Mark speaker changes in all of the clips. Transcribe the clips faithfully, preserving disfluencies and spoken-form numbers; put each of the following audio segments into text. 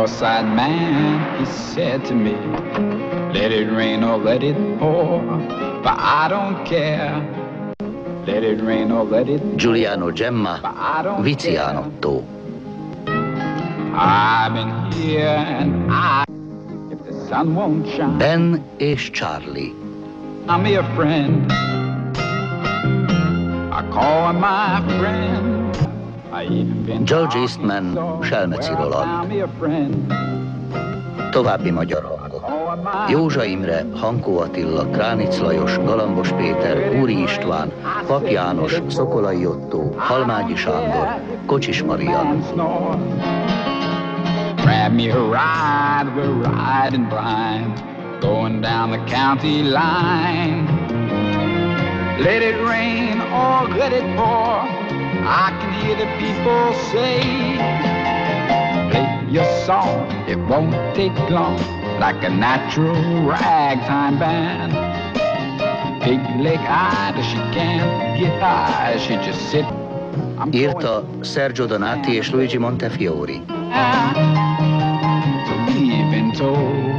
Speaker 1: cross-eyed man, he said to me, let it rain or let it pour, but I don't care. Let it rain or let it pour,
Speaker 2: Giuliano Gemma, Vicianotto.
Speaker 1: I've been here and I, if the sun won't shine.
Speaker 2: Ben és Charlie.
Speaker 1: I'm your friend. I call him my friend.
Speaker 2: George Eastman, Selmeci Roland. További magyar hangok. Józsa Imre, Hankó Attila, Kránic Lajos, Galambos Péter, Úri István, Pap János, Szokolai Ottó, Halmágyi Sándor, Kocsis Marian. Grab me a ride, we're riding blind, going down the county line. Let it rain or let it pour, I can hear the people say, play your song, it won't take long, like a natural ragtime band. Pig-leg-eyed, she can't get high, she just sit. Írta Sergio Donati és Luigi Montefiore.
Speaker 1: To leave been told.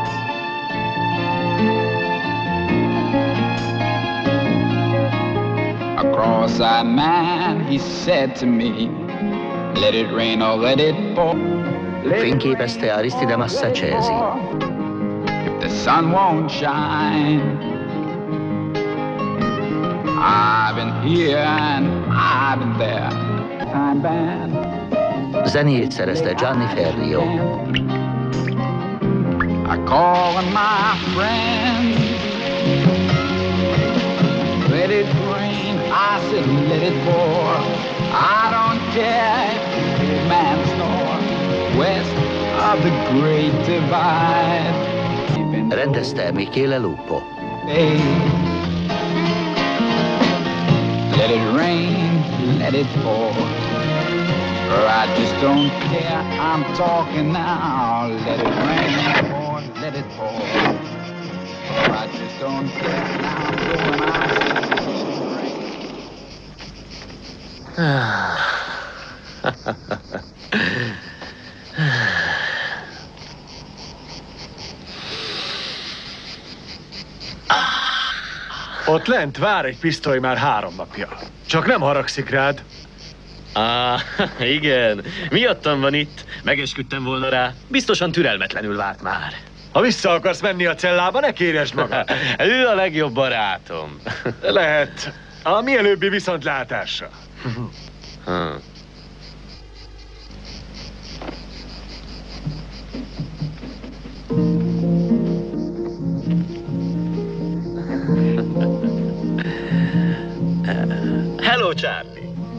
Speaker 1: A cross-eyed man, he said to me, let it rain or let it pour.
Speaker 2: Fényképezte Aristide Massacesi.
Speaker 1: If the sun won't shine, I've been here and I've been there. Time band.
Speaker 2: Zenét szerezte Gianni Ferrio.
Speaker 1: I call on my friend. Let it rain, I said let it pour. I don't care if the man snore west of the Great Divide.
Speaker 2: Rendezte Michele Lupo.
Speaker 1: Hey, let it rain, let it pour. I just don't care, I'm talking now. Let it rain or let it pour. I just don't care, now I'm going out.
Speaker 3: Ott lent vár egy pisztoly már három napja. Csak nem haragszik rád.
Speaker 4: Á, igen. Miattam van itt. Megesküdtem volna rá. Biztosan türelmetlenül várt már.
Speaker 3: Ha vissza akarsz menni a cellába, ne kéresd magad.
Speaker 4: Ő a legjobb barátom.
Speaker 3: Lehet. A mielőbbi viszontlátásra.
Speaker 4: Hmm. Hello, Charlie.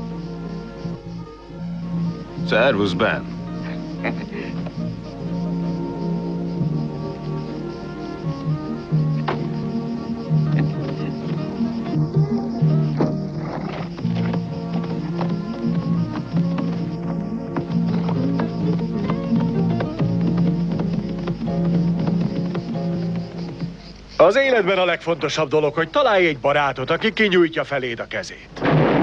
Speaker 5: Servus, Ben.
Speaker 3: Az életben a legfontosabb dolog, hogy találj egy barátot, aki kinyújtja feléd a kezét.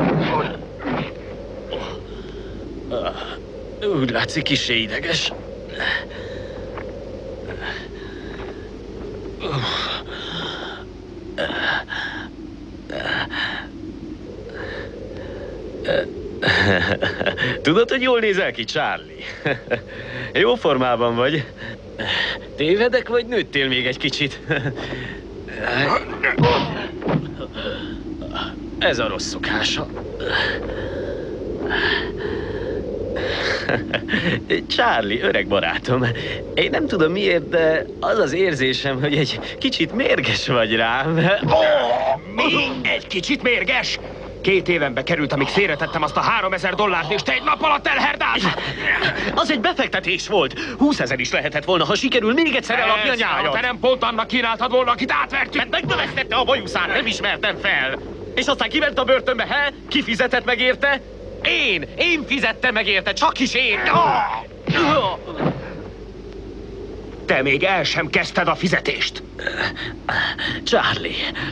Speaker 4: Úgy látszik, kissé ideges. Tudod, hogy jól nézel ki, Charlie? Jó formában vagy. Tévedek, vagy nőttél még egy kicsit? Ez a rossz szokása. Charlie, öreg barátom, én nem tudom miért, de az az érzésem, hogy egy kicsit mérges vagy rám.
Speaker 6: Oh, mi? Egy kicsit mérges? Két évenbe került, amíg félretettem azt a háromezer dollárt, és te egy nap alatt elherdált!
Speaker 4: Az egy befektetés volt. húszezer is lehetett volna, ha sikerül még egyszer eladni a nyájat.
Speaker 6: Te nem pont annak kínáltad volna, akit átvertünk?
Speaker 4: Mert megnövesztette a bajuszát, nem ismertem fel. És aztán kiment a börtönbe, he? Ki fizetett meg érte? Én! Én fizettem meg érte, csak is én!
Speaker 6: Te még el sem kezdted a fizetést.
Speaker 4: Charlie,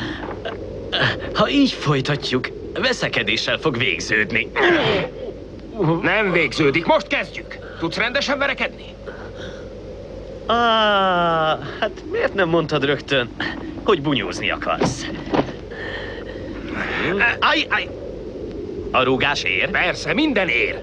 Speaker 4: ha így folytatjuk, veszekedéssel fog végződni.
Speaker 6: Nem végződik, most kezdjük. Tudsz rendesen verekedni?
Speaker 4: Ah, hát miért nem mondtad rögtön, hogy bunyózni akarsz? Aj, aj! A rúgás ér?
Speaker 6: Persze, minden ér.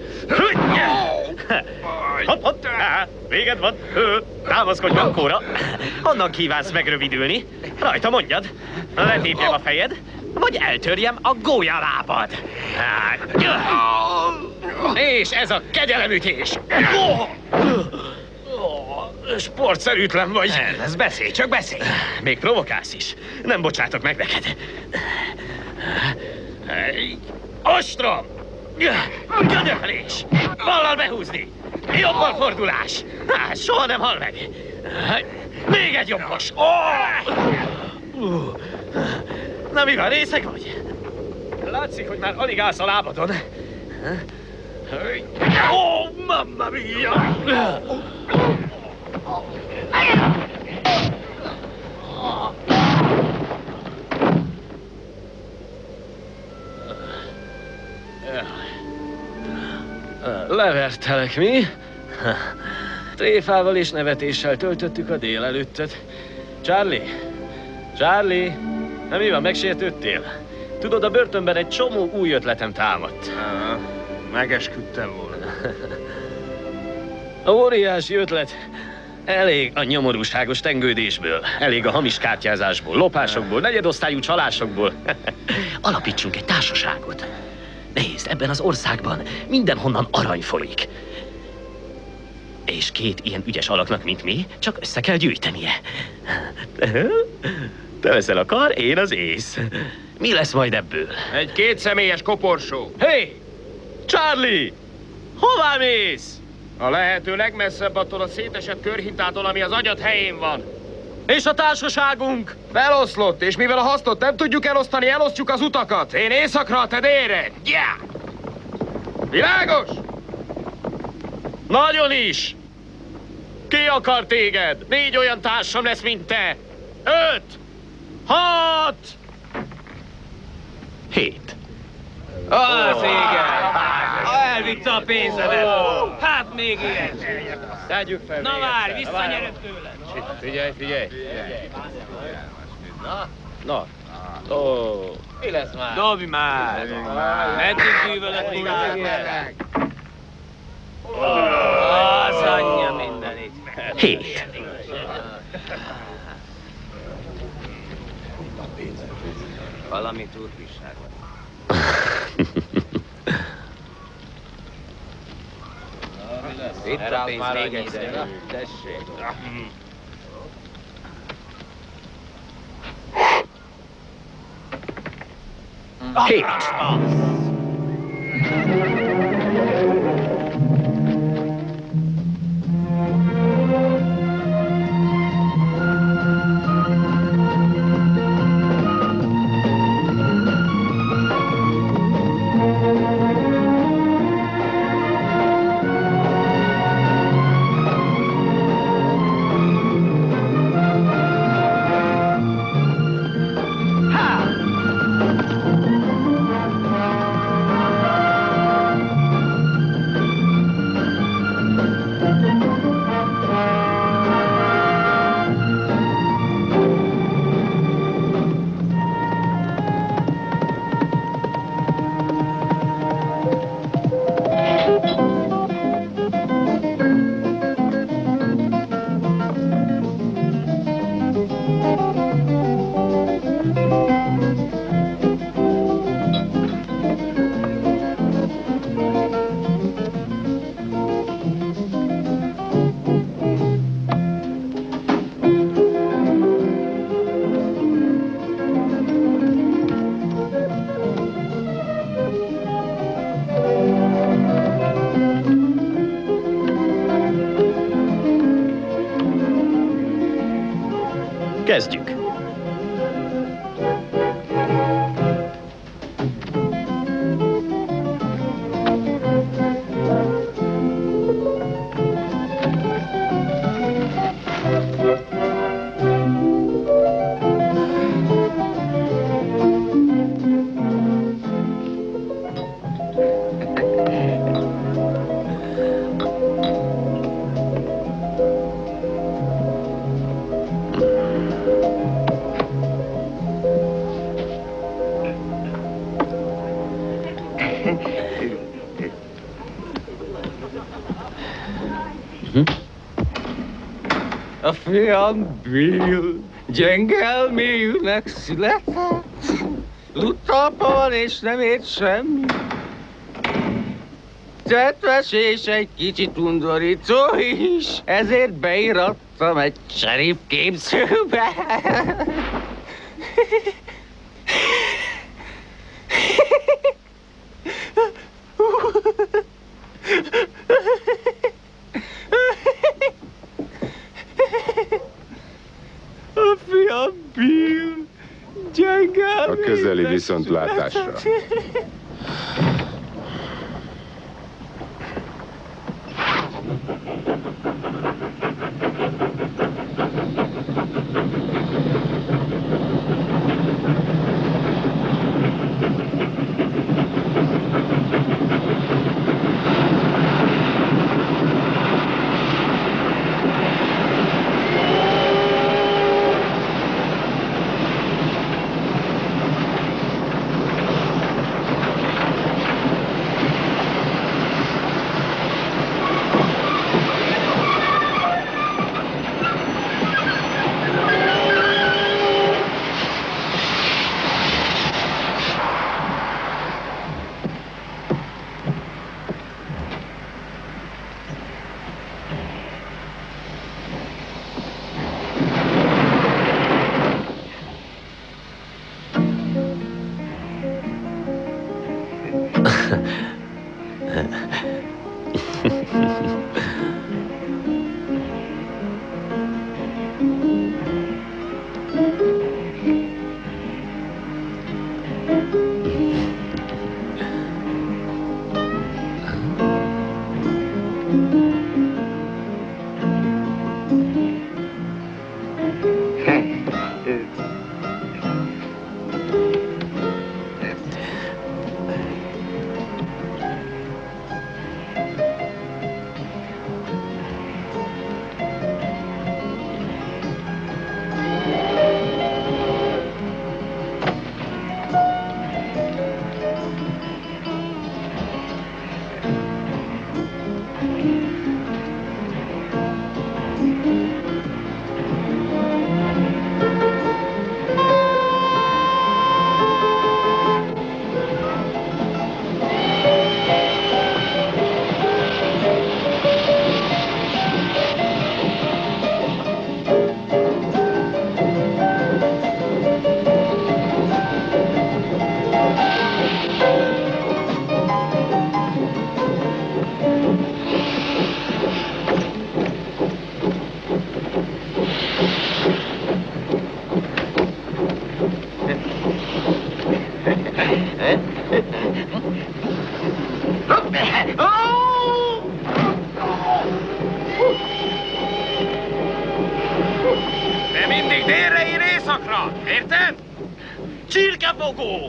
Speaker 4: Hopp, hopp! Á, véged van! Hő, támaszkodj bankóra! Honnan kívánsz megrövidülni? Rajta mondjad! Letépjem a fejed, vagy eltörjem a gólyalábad! És ez a kegyelemütés! Sportszerűtlen vagy!
Speaker 6: Ez beszélj, csak beszélj!
Speaker 4: Még provokálsz is. Nem bocsátok meg neked. Ostrom! Könyöklés! Ballal behúzni! Jobbal fordulás! Hát, soha nem hal meg! Még egy jobbos! Na mi van, részeg vagy? Látszik, hogy már alig állsz a lábadon. Ó, oh, mamma mia! Levertelek, mi? Tréfával és nevetéssel töltöttük a délelőttöt. Charlie? Charlie? Na mi van, megsértődtél? Tudod, a börtönben egy csomó új ötletem támadt.
Speaker 6: Ah, megesküdtem volna.
Speaker 4: A óriási ötlet elég a nyomorúságos tengődésből, elég a hamis kártyázásból, lopásokból, negyedosztályú csalásokból. Alapítsunk egy társaságot. Nézd, ebben az országban mindenhonnan arany folyik. És két ilyen ügyes alaknak, mint mi, csak össze kell gyűjtenie. Te leszel a kar, én az ész. Mi lesz majd ebből?
Speaker 6: Egy kétszemélyes koporsó.
Speaker 4: Hé! Hey! Charlie! Hová mész?
Speaker 6: A lehető legmesszebb attól a szétesett körhintától, ami az agyad helyén van.
Speaker 4: És a társaságunk?
Speaker 6: Feloszlott, és mivel a hasznot nem tudjuk elosztani, elosztjuk az utakat. Én északra, te délre. Yeah! Világos?
Speaker 4: Nagyon is! Ki akar téged? Négy olyan társam lesz, mint te. Öt! Hat! Hét.
Speaker 7: Az igen! Elvitte a pénzedet! Hát még ilyen!
Speaker 4: Tegyük fel.
Speaker 7: Na várj, visszanyerem tőle!
Speaker 4: Figyelj, figyelj! Na? Na? Ó, mi lesz már?
Speaker 7: Dobj már! Meddig bűvölök munkát? Az anyja mindenit!
Speaker 4: Hét.
Speaker 7: Valami turpisság van. Itt a pénz még egyszer. Tessék.
Speaker 4: Hét. Kezdjük.
Speaker 8: A fiam Bill gyenge elmélyűnek született. Ludtalpa van és nem ért semmi. Cetves és egy kicsit undorító is, ezért beirattam egy sheriff képzőbe. A fiam Bill gyenge
Speaker 5: A közeli viszontlátásra.
Speaker 6: De mindig délre ír éjszakra, érted? Csirkefogó!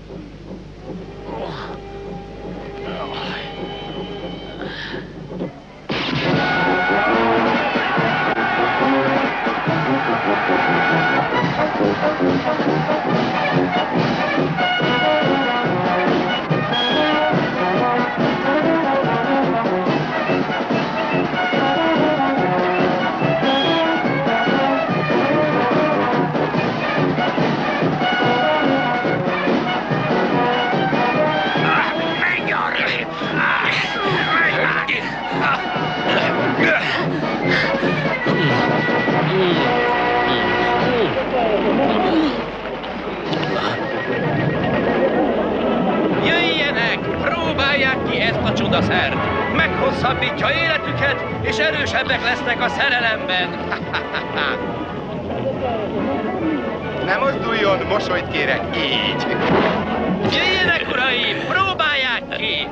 Speaker 4: Jöjjenek, próbálják ki ezt a csodaszert. Meghosszabbítja életüket, és erősebbek lesznek a szerelemben.
Speaker 9: Ne mozduljon, mosolyt kérek, így.
Speaker 4: Jöjjenek, uraim, próbálják ki!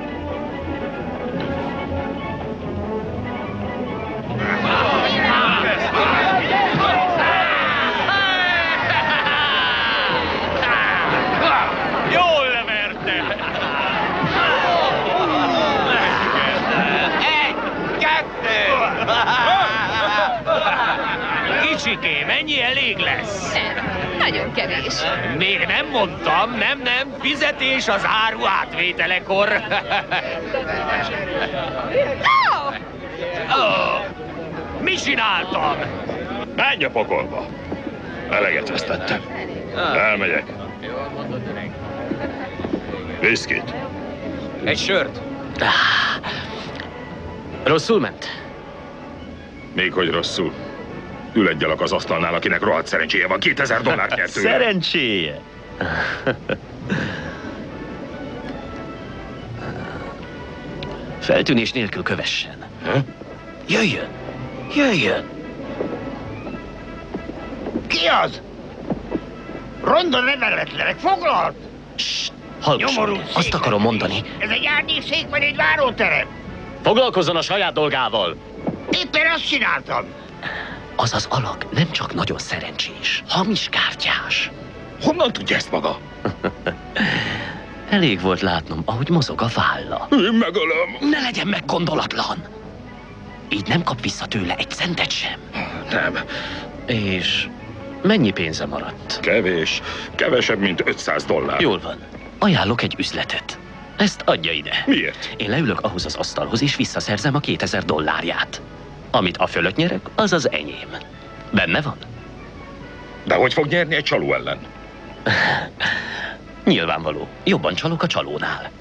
Speaker 6: Jól leverte!
Speaker 9: Egy, kettő!
Speaker 6: Kicsikém, ennyi elég lesz.
Speaker 10: Nem, nagyon kevés.
Speaker 6: Még nem mondtam, nem, nem, fizetés az áru átvételekor.
Speaker 10: Ah!
Speaker 6: csináltam!
Speaker 10: Menj a pokolba! Eleget vesztettem. Elmegyek.
Speaker 7: Jól mondod, öreg.
Speaker 10: Viszkit.
Speaker 7: Egy sört.
Speaker 4: Rosszul ment?
Speaker 10: Még hogy rosszul. Ül egy gyalak az asztalnál, akinek rohadt szerencséje van. kétezer dollárt nyert tőle.
Speaker 4: Szerencséje? Feltűnés nélkül kövessen.
Speaker 10: Ha?
Speaker 4: Jöjjön! Jöjjön!
Speaker 9: Ki az? Ronda neveletlenek, foglalt!
Speaker 4: Sst! Hallgasson!
Speaker 9: Nyomorult
Speaker 4: Azt
Speaker 9: szék.
Speaker 4: akarom mondani.
Speaker 9: Ez egy árnyékszék vagy egy váróterem?
Speaker 4: Foglalkozzon a saját dolgával!
Speaker 9: Éppen azt csináltam.
Speaker 4: Az az alak nem csak nagyon szerencsés, hamis kártyás.
Speaker 10: Honnan tudja ezt maga?
Speaker 4: Elég volt látnom, ahogy mozog a válla.
Speaker 10: Én megölöm.
Speaker 4: Ne legyen meggondolatlan! Így nem kap vissza tőle egy centet sem.
Speaker 10: Nem.
Speaker 4: És mennyi pénze maradt?
Speaker 10: Kevés. Kevesebb, mint ötszáz dollár.
Speaker 4: Jól van. Ajánlok egy üzletet. Ezt adja ide.
Speaker 10: Miért?
Speaker 4: Én leülök ahhoz az asztalhoz, és visszaszerzem a kétezer dollárját. Amit a fölött nyerek, az az enyém. Benne van?
Speaker 10: De hogy fog nyerni egy csaló ellen?
Speaker 4: Nyilvánvaló. Jobban csalok a csalónál.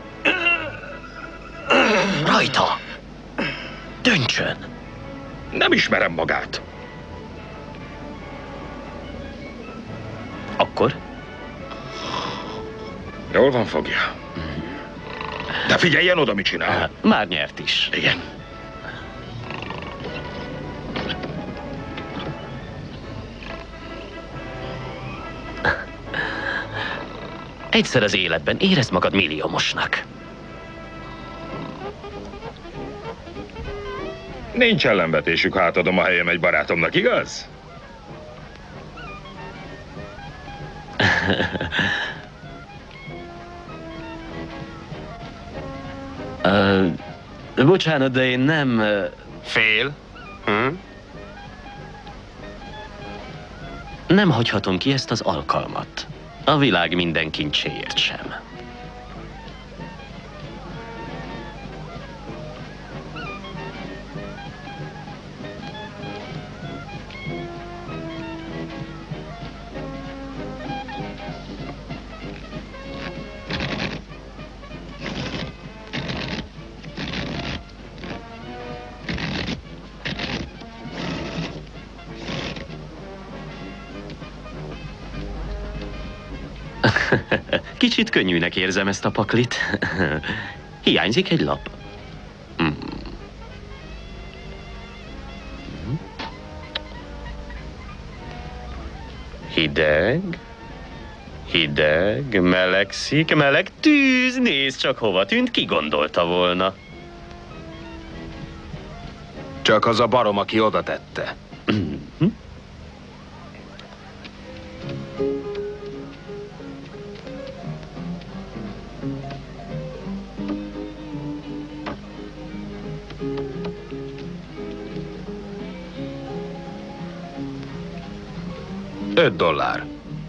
Speaker 4: Rajta! Döntsön!
Speaker 10: Nem ismerem magát.
Speaker 4: Akkor?
Speaker 10: Jól van, fogja. De figyeljen oda, mit csinál.
Speaker 4: Már nyert is.
Speaker 10: Igen.
Speaker 4: Egyszer az életben érezd magad milliómosnak.
Speaker 10: Nincs ellenvetésük, ha átadom a helyem egy barátomnak, igaz?
Speaker 4: uh, bocsánat, de én nem... Uh...
Speaker 6: Fél? Hm?
Speaker 4: Nem hagyhatom ki ezt az alkalmat. A világ minden kincséért sem. Kicsit könnyűnek érzem ezt a paklit. Hiányzik egy lap. Mm. Hideg, hideg, melegszik, meleg tűz, nézd csak hova tűnt, ki gondolta volna.
Speaker 6: Csak az a barom, aki oda tette.
Speaker 4: Mm-hmm.
Speaker 6: Öt dollár.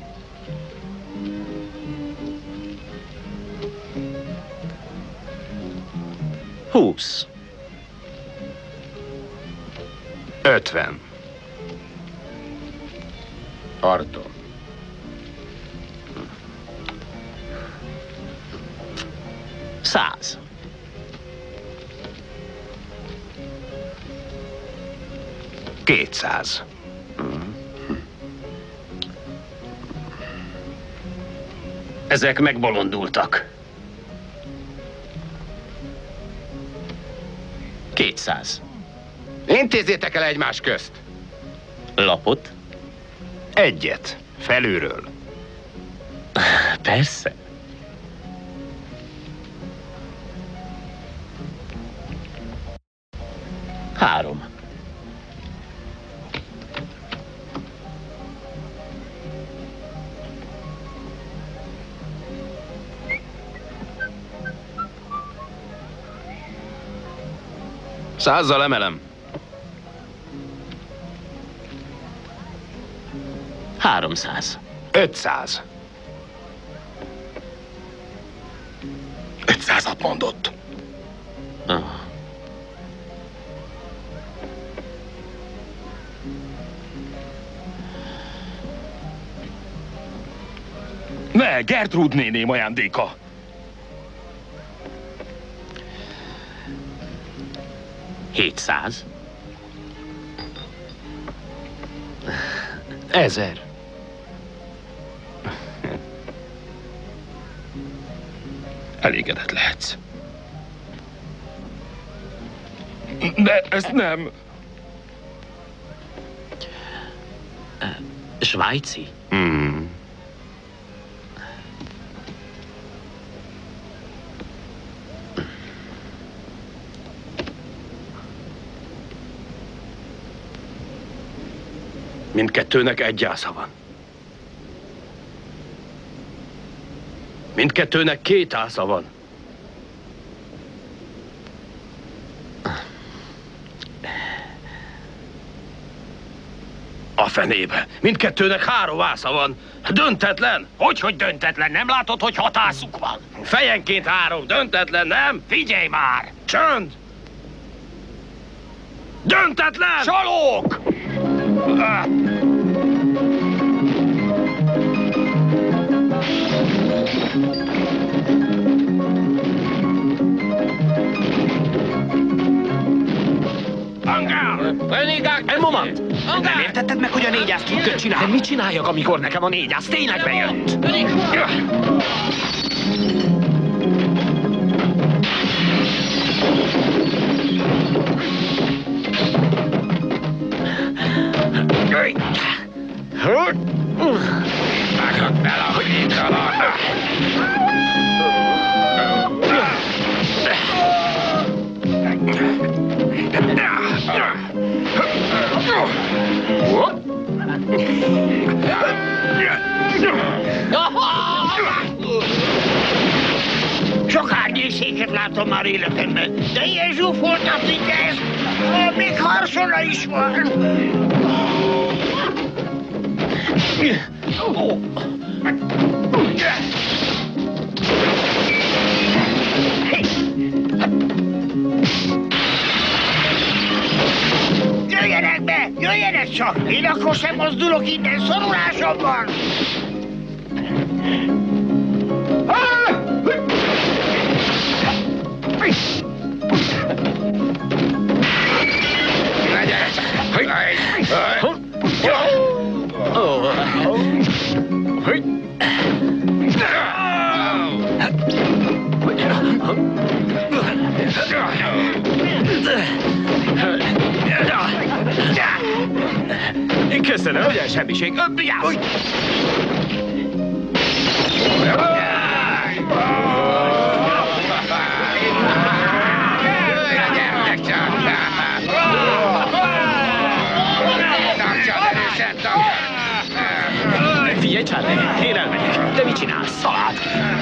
Speaker 4: Húsz.
Speaker 6: Ötven.
Speaker 9: Tartom.
Speaker 4: Száz.
Speaker 6: Kétszáz.
Speaker 4: Ezek megbolondultak. Kétszáz.
Speaker 9: Intézzétek el egymás közt.
Speaker 4: Lapot?
Speaker 6: Egyet. Felülről.
Speaker 4: Persze. Három.
Speaker 6: Százzal emelem.
Speaker 4: Háromszáz.
Speaker 6: Ötszáz.
Speaker 10: Ötszázat mondott.
Speaker 4: Oh.
Speaker 10: Ne, Gertrud néném ajándéka.
Speaker 4: Hétszáz.
Speaker 6: Ezer.
Speaker 10: Elégedett lehetsz. De ezt nem.
Speaker 4: Svájci?
Speaker 6: Hmm. Mindkettőnek egy ásza van. Mindkettőnek két ásza van. A fenébe. Mindkettőnek három ásza van. Döntetlen.
Speaker 9: Hogyhogy döntetlen? Nem látod, hogy hatászuk van?
Speaker 6: Fejenként három. Döntetlen, nem?
Speaker 9: Figyelj már!
Speaker 6: Csönd! Döntetlen!
Speaker 9: Csalók!
Speaker 6: Ah.
Speaker 4: Egy moment!
Speaker 9: Nem értetted meg, hogy a négyász trükköt csinál?
Speaker 4: De mit csináljak, amikor nekem a négyász tényleg bejött?
Speaker 9: Vágod bele, hogy itt alatt! Sok árnyészéket látom már életemben, de ilyen zsúfoltat, mint ez, még harsona is van. Jöjjenek be! Jöjjenek csak! Én akkor sem mozdulok innen, szorulásom van!
Speaker 6: Köszönöm, ugyan semmiség. Vigyázz!
Speaker 9: Gyertek csak! Tartsad erősen, tartsad!
Speaker 4: Figyelj, Charlie, én elmegyek. De mit csinálsz? Szalád!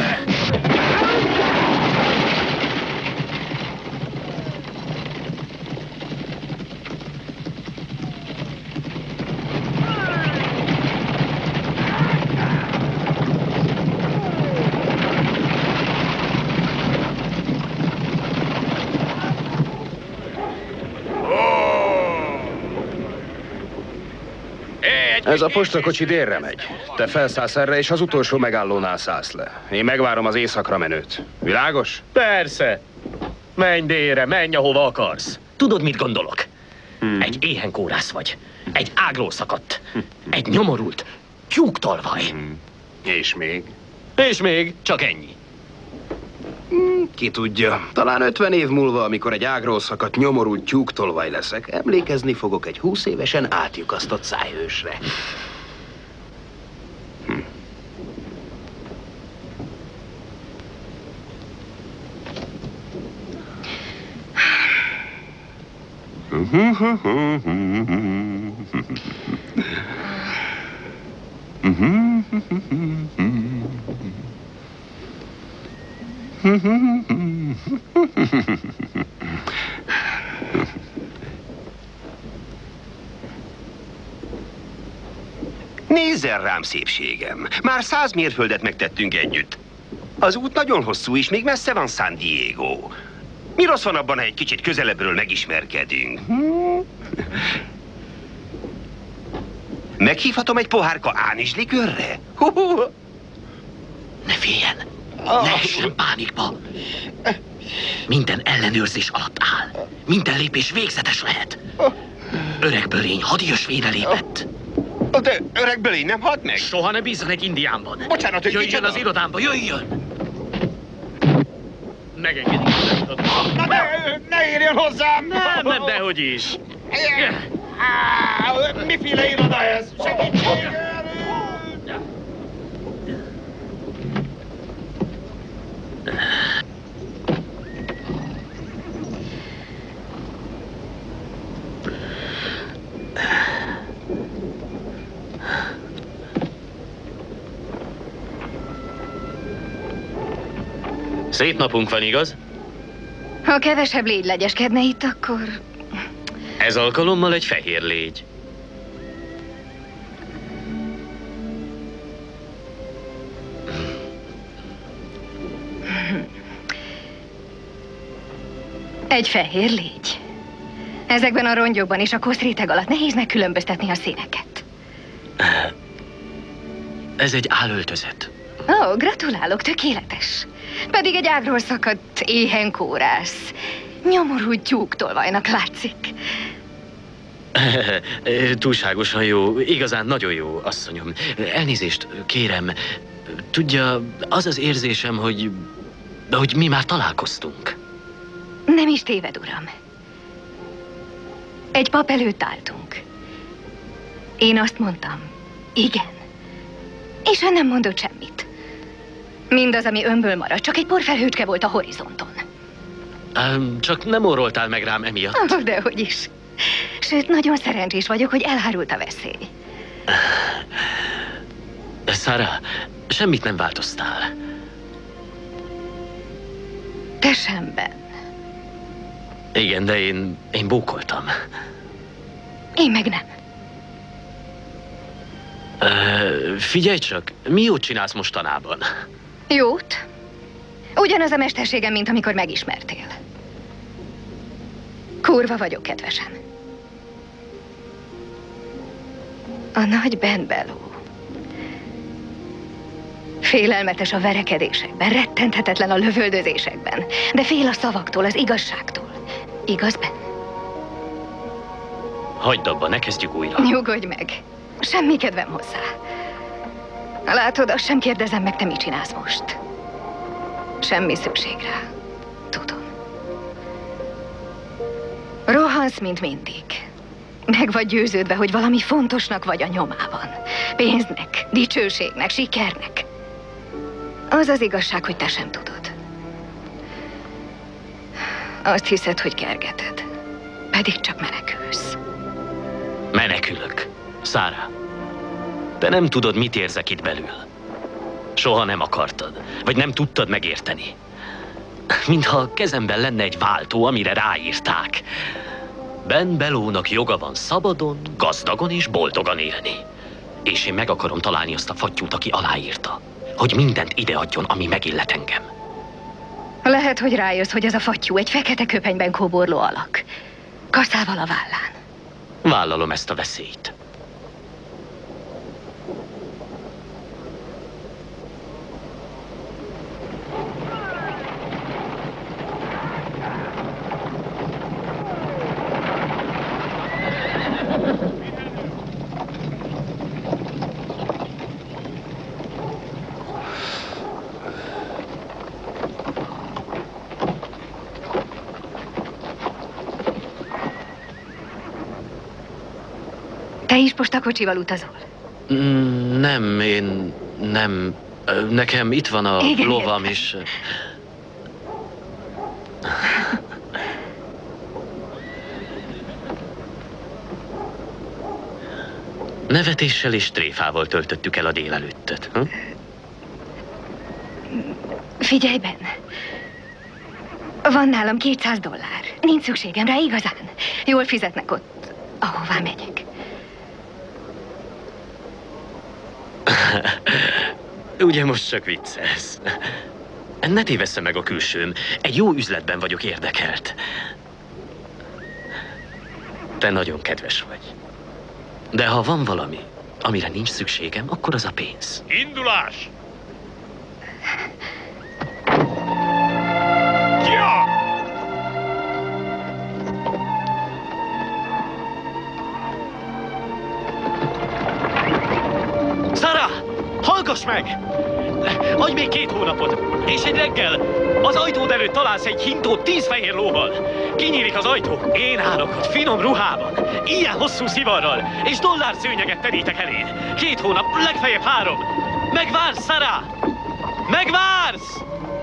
Speaker 6: Ez a postakocsi délre megy. Te felszállsz erre, és az utolsó megállónál szállsz le. Én megvárom az éjszakra menőt. Világos?
Speaker 4: Persze. Menj délre, menj, ahova akarsz. Tudod, mit gondolok?
Speaker 6: Hmm.
Speaker 4: Egy éhenkórász vagy. Egy ágról szakadt. Egy nyomorult. Tyúktolvaj.
Speaker 6: Hmm. És még?
Speaker 4: És még csak ennyi.
Speaker 6: Hmm, ki tudja. Talán ötven év múlva, amikor egy ágról szakadt nyomorult tyúktolvaj leszek, emlékezni fogok egy húsz évesen átlyukasztott szájhősre. Hm.
Speaker 11: Nézzen rám, szépségem! Már száz mérföldet megtettünk együtt. Az út nagyon hosszú, és még messze van San Diego. Mi rossz van abban, ha egy kicsit közelebbről megismerkedünk? Hm? Meghívhatom egy pohárka ánislikőrre?
Speaker 4: Ne féljen! Ne essen pánikba! Minden ellenőrzés alatt áll. Minden lépés végzetes lehet. Öreg bölény hadiösvére lépett.
Speaker 11: De öreg bölény nem halt meg?
Speaker 4: Soha ne bízzon egy indiánban.
Speaker 11: Bocsánat, hogy
Speaker 4: jöjjön
Speaker 11: kicsoda?
Speaker 4: az irodámba, jöjjön! Megengedik.
Speaker 11: Na ne, ne érjen hozzám!
Speaker 4: Nem, nem, dehogy is.
Speaker 11: Á, miféle iroda ez? Segítség!
Speaker 4: Szép napunk van, igaz?
Speaker 12: Ha kevesebb légy legyeskedne itt, akkor...
Speaker 4: Ez alkalommal egy fehér légy.
Speaker 12: Egy fehér légy. Ezekben a rongyokban és a koszréteg alatt nehéz megkülönböztetni a színeket.
Speaker 4: Ez egy álöltözet.
Speaker 12: Ó, gratulálok, tökéletes. Pedig egy ágról szakadt éhen kórász. Nyomorú tyúktolvajnak látszik.
Speaker 4: Túlságosan jó, igazán nagyon jó, asszonyom. Elnézést, kérem. Tudja, az az érzésem, hogy... hogy mi már találkoztunk.
Speaker 12: Nem is téved, uram. Egy pap előtt álltunk. Én azt mondtam, igen. És ön nem mondott semmit. Mindaz, ami önből maradt, csak egy porfelhőcske volt a horizonton.
Speaker 4: Um, csak nem orroltál meg rám emiatt.
Speaker 12: Oh, dehogy is. Sőt, nagyon szerencsés vagyok, hogy elhárult a veszély.
Speaker 4: Sarah, semmit nem változtál.
Speaker 12: Te semben.
Speaker 4: Igen, de én, én bókoltam.
Speaker 12: Én meg nem.
Speaker 4: Uh, figyelj csak, mi jót csinálsz mostanában?
Speaker 12: Jót? Ugyanaz a mesterségem, mint amikor megismertél. Kurva vagyok, kedvesem. A nagy Ben Bello. Félelmetes a verekedésekben, rettenthetetlen a lövöldözésekben, de fél a szavaktól, az igazságtól. Igaz, Ben?
Speaker 4: Hagyd abba, ne kezdjük újra.
Speaker 12: Nyugodj meg. Semmi kedvem hozzá. Látod, azt sem kérdezem meg, te mit csinálsz most. Semmi szükség rá. Tudom. Rohansz, mint mindig. Meg vagy győződve, hogy valami fontosnak vagy a nyomában. Pénznek, dicsőségnek, sikernek. Az az igazság, hogy te sem tudod. Azt hiszed, hogy kergeted. Pedig csak menekülsz.
Speaker 4: Menekülök. Sarah, te nem tudod, mit érzek itt belül. Soha nem akartad, vagy nem tudtad megérteni. Mintha a kezemben lenne egy váltó, amire ráírták. Ben Bellónak joga van szabadon, gazdagon és boldogan élni. És én meg akarom találni azt a fattyút, aki aláírta, hogy mindent ideadjon, ami megillet engem.
Speaker 12: Lehet, hogy rájössz, hogy ez a fattyú egy fekete köpenyben kóborló alak. Kaszával a vállán.
Speaker 4: Vállalom ezt a veszélyt.
Speaker 12: Te is postakocsival utazol?
Speaker 4: Mm, nem, én nem. Nekem itt van a
Speaker 12: Igen,
Speaker 4: lovam,
Speaker 12: értem.
Speaker 4: és... Nevetéssel és tréfával töltöttük el a délelőttöt. Hm?
Speaker 12: Figyelj, Ben. Van nálam kétszáz dollár. Nincs szükségem rá igazán. Jól fizetnek ott, ahová megyek.
Speaker 4: Ugye most csak viccelsz. Ne tévessze meg a külsőm. Egy jó üzletben vagyok érdekelt. Te nagyon kedves vagy. De ha van valami, amire nincs szükségem, akkor az a pénz.
Speaker 10: Indulás!
Speaker 4: Sarah! Hallgass meg! Adj még két hónapot, és egy reggel az ajtód előtt találsz egy hintót tíz fehér lóval. Kinyílik az ajtó, én állok ott finom ruhában, ilyen hosszú szivarral, és dollárszőnyeget terítek eléd. Két hónap, legfeljebb három. Megvársz, Sarah! Megvársz!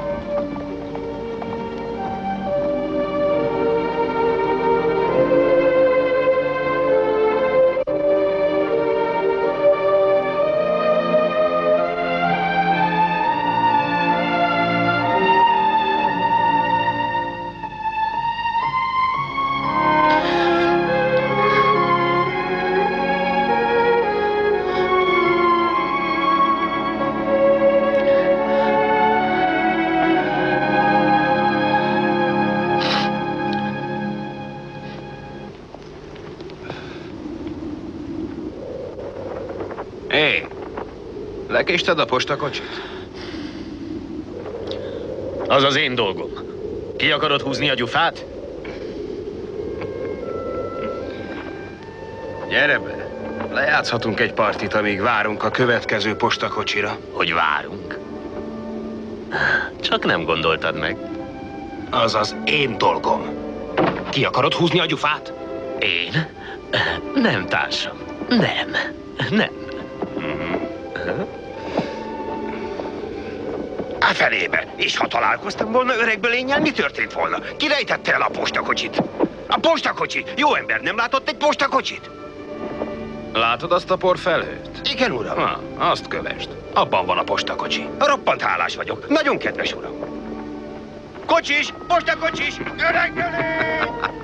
Speaker 6: Hé, lekésted a postakocsit?
Speaker 4: Az az én dolgom. Ki akarod húzni a gyufát?
Speaker 6: Gyere be. Lejátszhatunk egy partit, amíg várunk a következő postakocsira.
Speaker 4: Hogy várunk? Csak nem gondoltad meg.
Speaker 6: Az az én dolgom. Ki akarod húzni a gyufát?
Speaker 4: Én? Nem, társam. Nem. Nem.
Speaker 11: A felébe. És ha találkoztam volna öregből énnyel, mi történt volna? Ki rejtette el a postakocsit? A postakocsi! Jó ember, nem látott egy postakocsit?
Speaker 6: Látod azt a porfelhőt?
Speaker 11: Igen, uram.
Speaker 6: Ha, azt kövesd. Abban van a postakocsi.
Speaker 11: Roppant hálás vagyok. Nagyon kedves uram. Kocsis! Postakocsis! Öregbölé!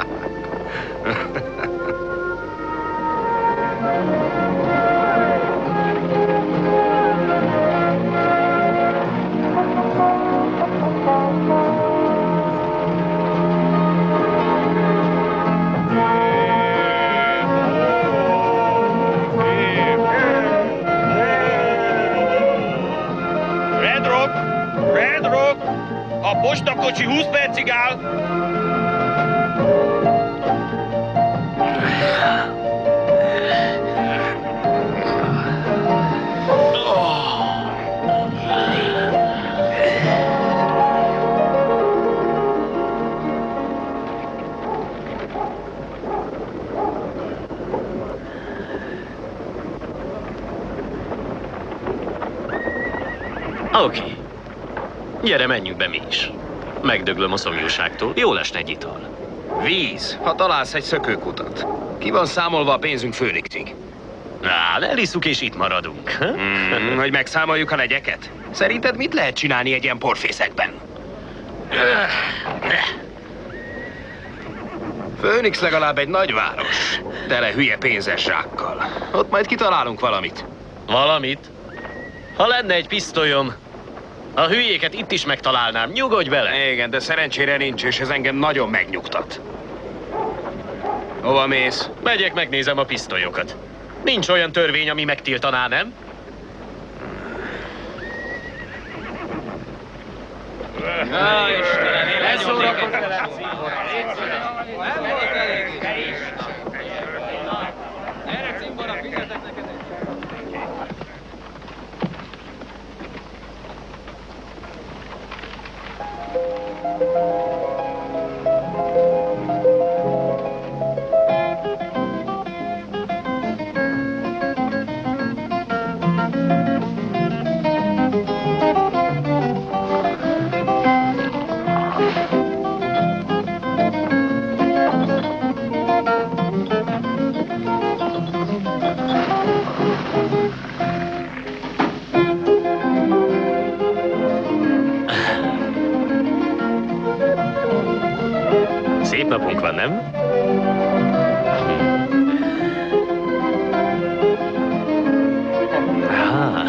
Speaker 13: A postakocsi húsz percig áll.
Speaker 4: Oké. Okay. Gyere, menjünk be mi is. Megdöglöm a szomjúságtól. Jó lesne egy ital.
Speaker 6: Víz, ha találsz egy szökőkutat. Ki van számolva a pénzünk Phoenixig?
Speaker 4: Á, elisszuk és itt maradunk.
Speaker 6: Mm, hogy megszámoljuk a legyeket? Szerinted mit lehet csinálni egy ilyen porfészekben? Phoenix legalább egy nagyváros. Tele hülye pénzes zsákkal. Ott majd kitalálunk valamit.
Speaker 4: Valamit? Ha lenne egy pisztolyom, a hülyéket itt is megtalálnám. Nyugodj bele!
Speaker 6: Igen, de szerencsére nincs, és ez engem nagyon megnyugtat. Hova mész?
Speaker 4: Megyek, megnézem a pisztolyokat. Nincs olyan törvény, ami megtiltaná, nem?
Speaker 8: Na, Istenem, ez szórakoztatom. Nem volt elég. Gyere, cimbora, fizetek neked egy.
Speaker 4: Szép napunk van, nem? Ah.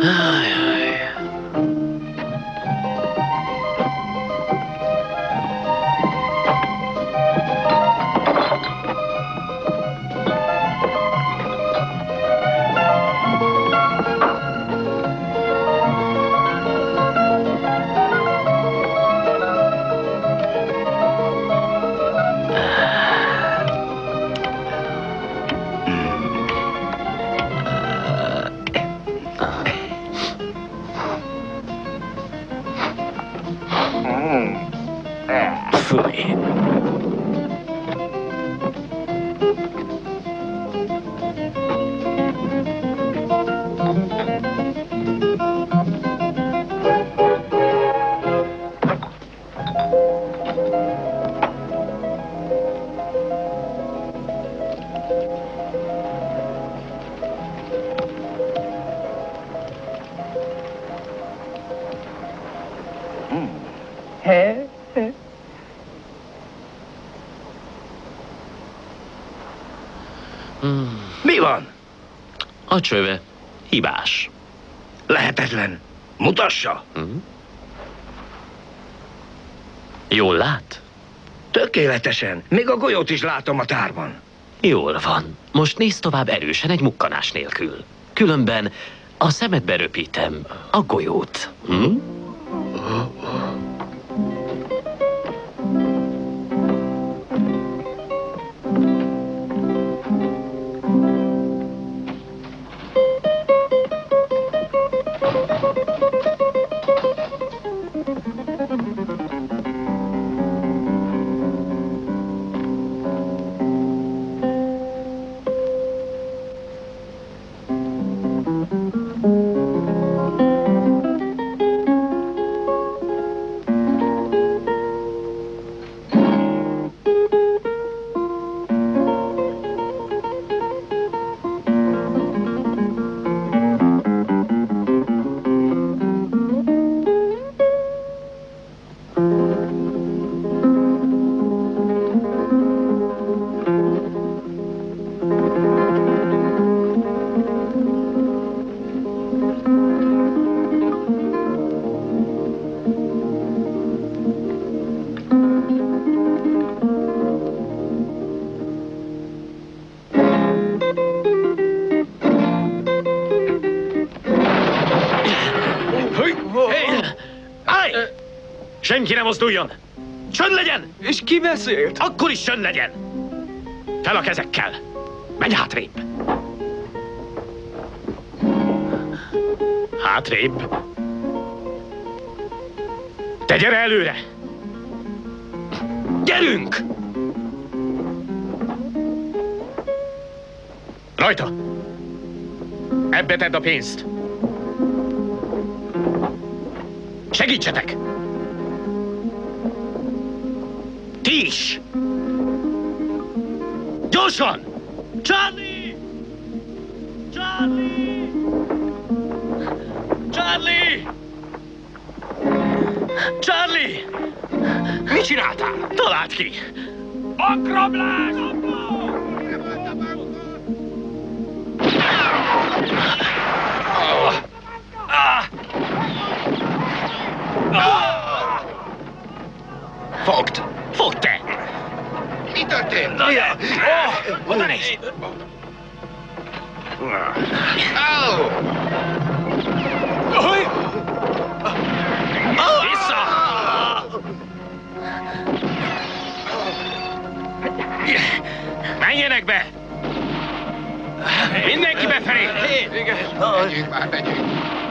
Speaker 9: Mi van?
Speaker 4: A csöve. Hibás.
Speaker 9: Lehetetlen. Mutassa.
Speaker 4: Hmm? Jól lát?
Speaker 9: Tökéletesen. Még a golyót is látom a tárban.
Speaker 4: Jól van. Most nézz tovább erősen egy mukkanás nélkül. Különben a szemedbe röpítem a golyót. Hm? Senki ne mozduljon! Csönd legyen!
Speaker 8: És ki beszélt?
Speaker 4: Akkor is csönd legyen! Fel a kezekkel! Menj hátrébb! Hátrébb! Te gyere előre! Gyerünk! Rajta! Ebbe tedd a pénzt! Segítsetek! Ti is! Gyorsan! Charlie! Charlie! Charlie! Charlie!
Speaker 9: Mit csináltál?
Speaker 4: Találd ki!
Speaker 13: Bankrablás!
Speaker 4: Fogd! Fogd te!
Speaker 9: Mi történt?
Speaker 4: Na, ja. Oh, oda nézd! Vissza! Menjenek be! Mindenki befelé!
Speaker 9: Megyünk már, megyünk.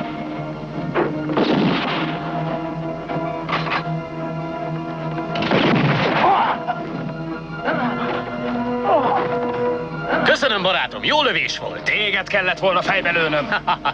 Speaker 4: Köszönöm, barátom, jó lövés volt. Téged kellett volna fejbe lőnöm.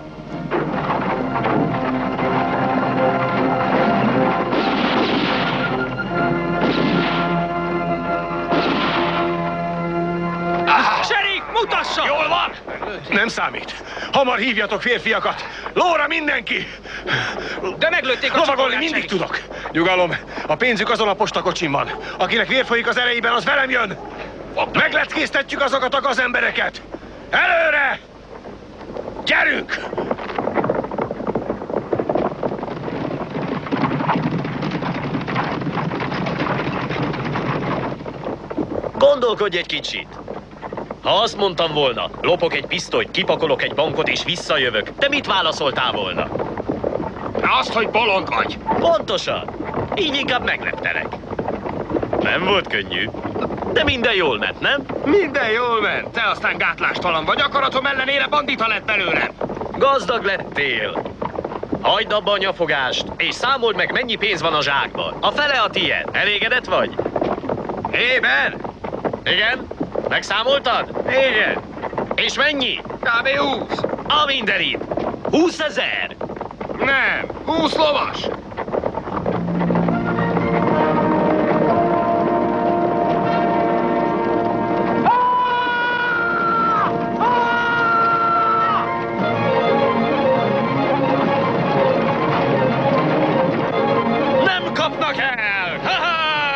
Speaker 13: Sheriff, mutassa!
Speaker 3: Jól van! Nem számít. Hamar hívjatok férfiakat. Lóra mindenki!
Speaker 13: De meglőtték a
Speaker 3: Lovagolni mindig tudok. Nyugalom, a pénzük azon a postakocsin van. Akinek vér folyik az erejében, az velem jön. Megleckéztetjük azokat a gazembereket. Előre! Gyerünk!
Speaker 4: Gondolkodj egy kicsit. Ha azt mondtam volna, lopok egy pisztolyt, kipakolok egy bankot és visszajövök, te mit válaszoltál volna?
Speaker 3: Azt, hogy bolond vagy.
Speaker 4: Pontosan. Így inkább megleptelek. Nem volt könnyű. De minden jól ment, nem?
Speaker 3: Minden jól ment. Te aztán gátlástalan vagy. Akaratom ellenére bandita lett belőle.
Speaker 4: Gazdag lettél. Hagyd abba a nyafogást, és számold meg, mennyi pénz van a zsákban. A fele a tiéd. Elégedett vagy?
Speaker 3: Ében?
Speaker 4: Igen? Megszámoltad?
Speaker 3: Igen.
Speaker 4: És mennyi?
Speaker 3: kb. húsz.
Speaker 4: A mindenit. húszezer?
Speaker 3: Nem, húsz lovas.
Speaker 4: Nem kapnak el! Ha-ha!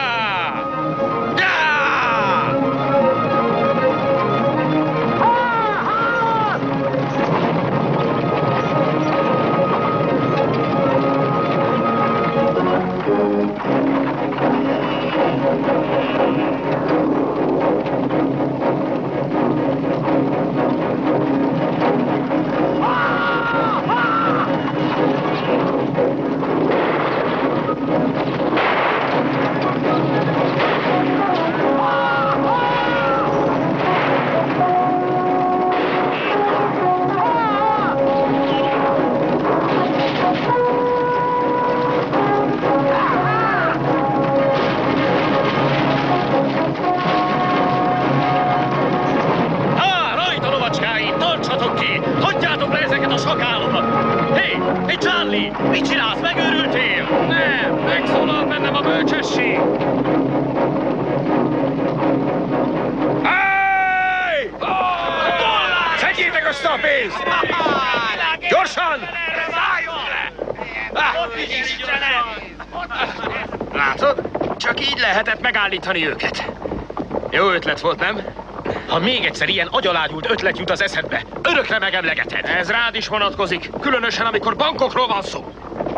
Speaker 4: Mit csinálsz? Megőrültél?
Speaker 13: Nem, megszólal bennem a bölcsesség.
Speaker 3: Hey! Szedjétek azt a pénzt! Gyorsan! Látod? Csak így lehetett megállítani őket. Jó ötlet volt, nem?
Speaker 4: Ha még egyszer ilyen agyalágyult ötlet jut az eszedbe, örökre megemlegeted.
Speaker 3: Ez rád is vonatkozik, különösen amikor bankokról van szó.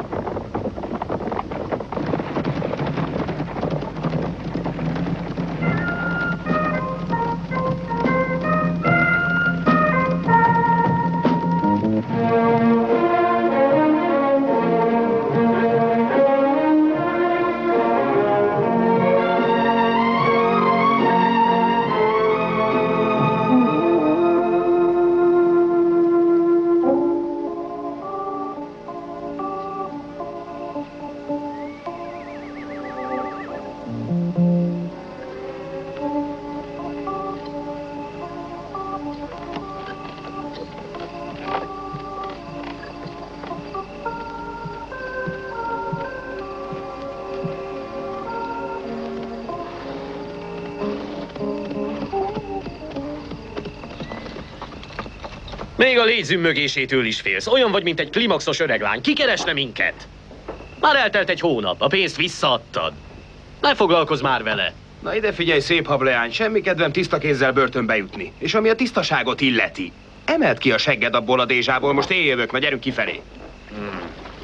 Speaker 4: Még a légyzümmögésétől is félsz. Olyan vagy, mint egy klimaxos öreglány. Ki keresne minket? Már eltelt egy hónap, a pénzt visszaadtad. Ne foglalkozz már vele.
Speaker 6: Na ide figyelj, szép hableány, semmi kedvem tiszta kézzel börtönbe jutni. És ami a tisztaságot illeti, emeld ki a segged abból a dézsából, most én jövök, na gyerünk kifelé. Hmm.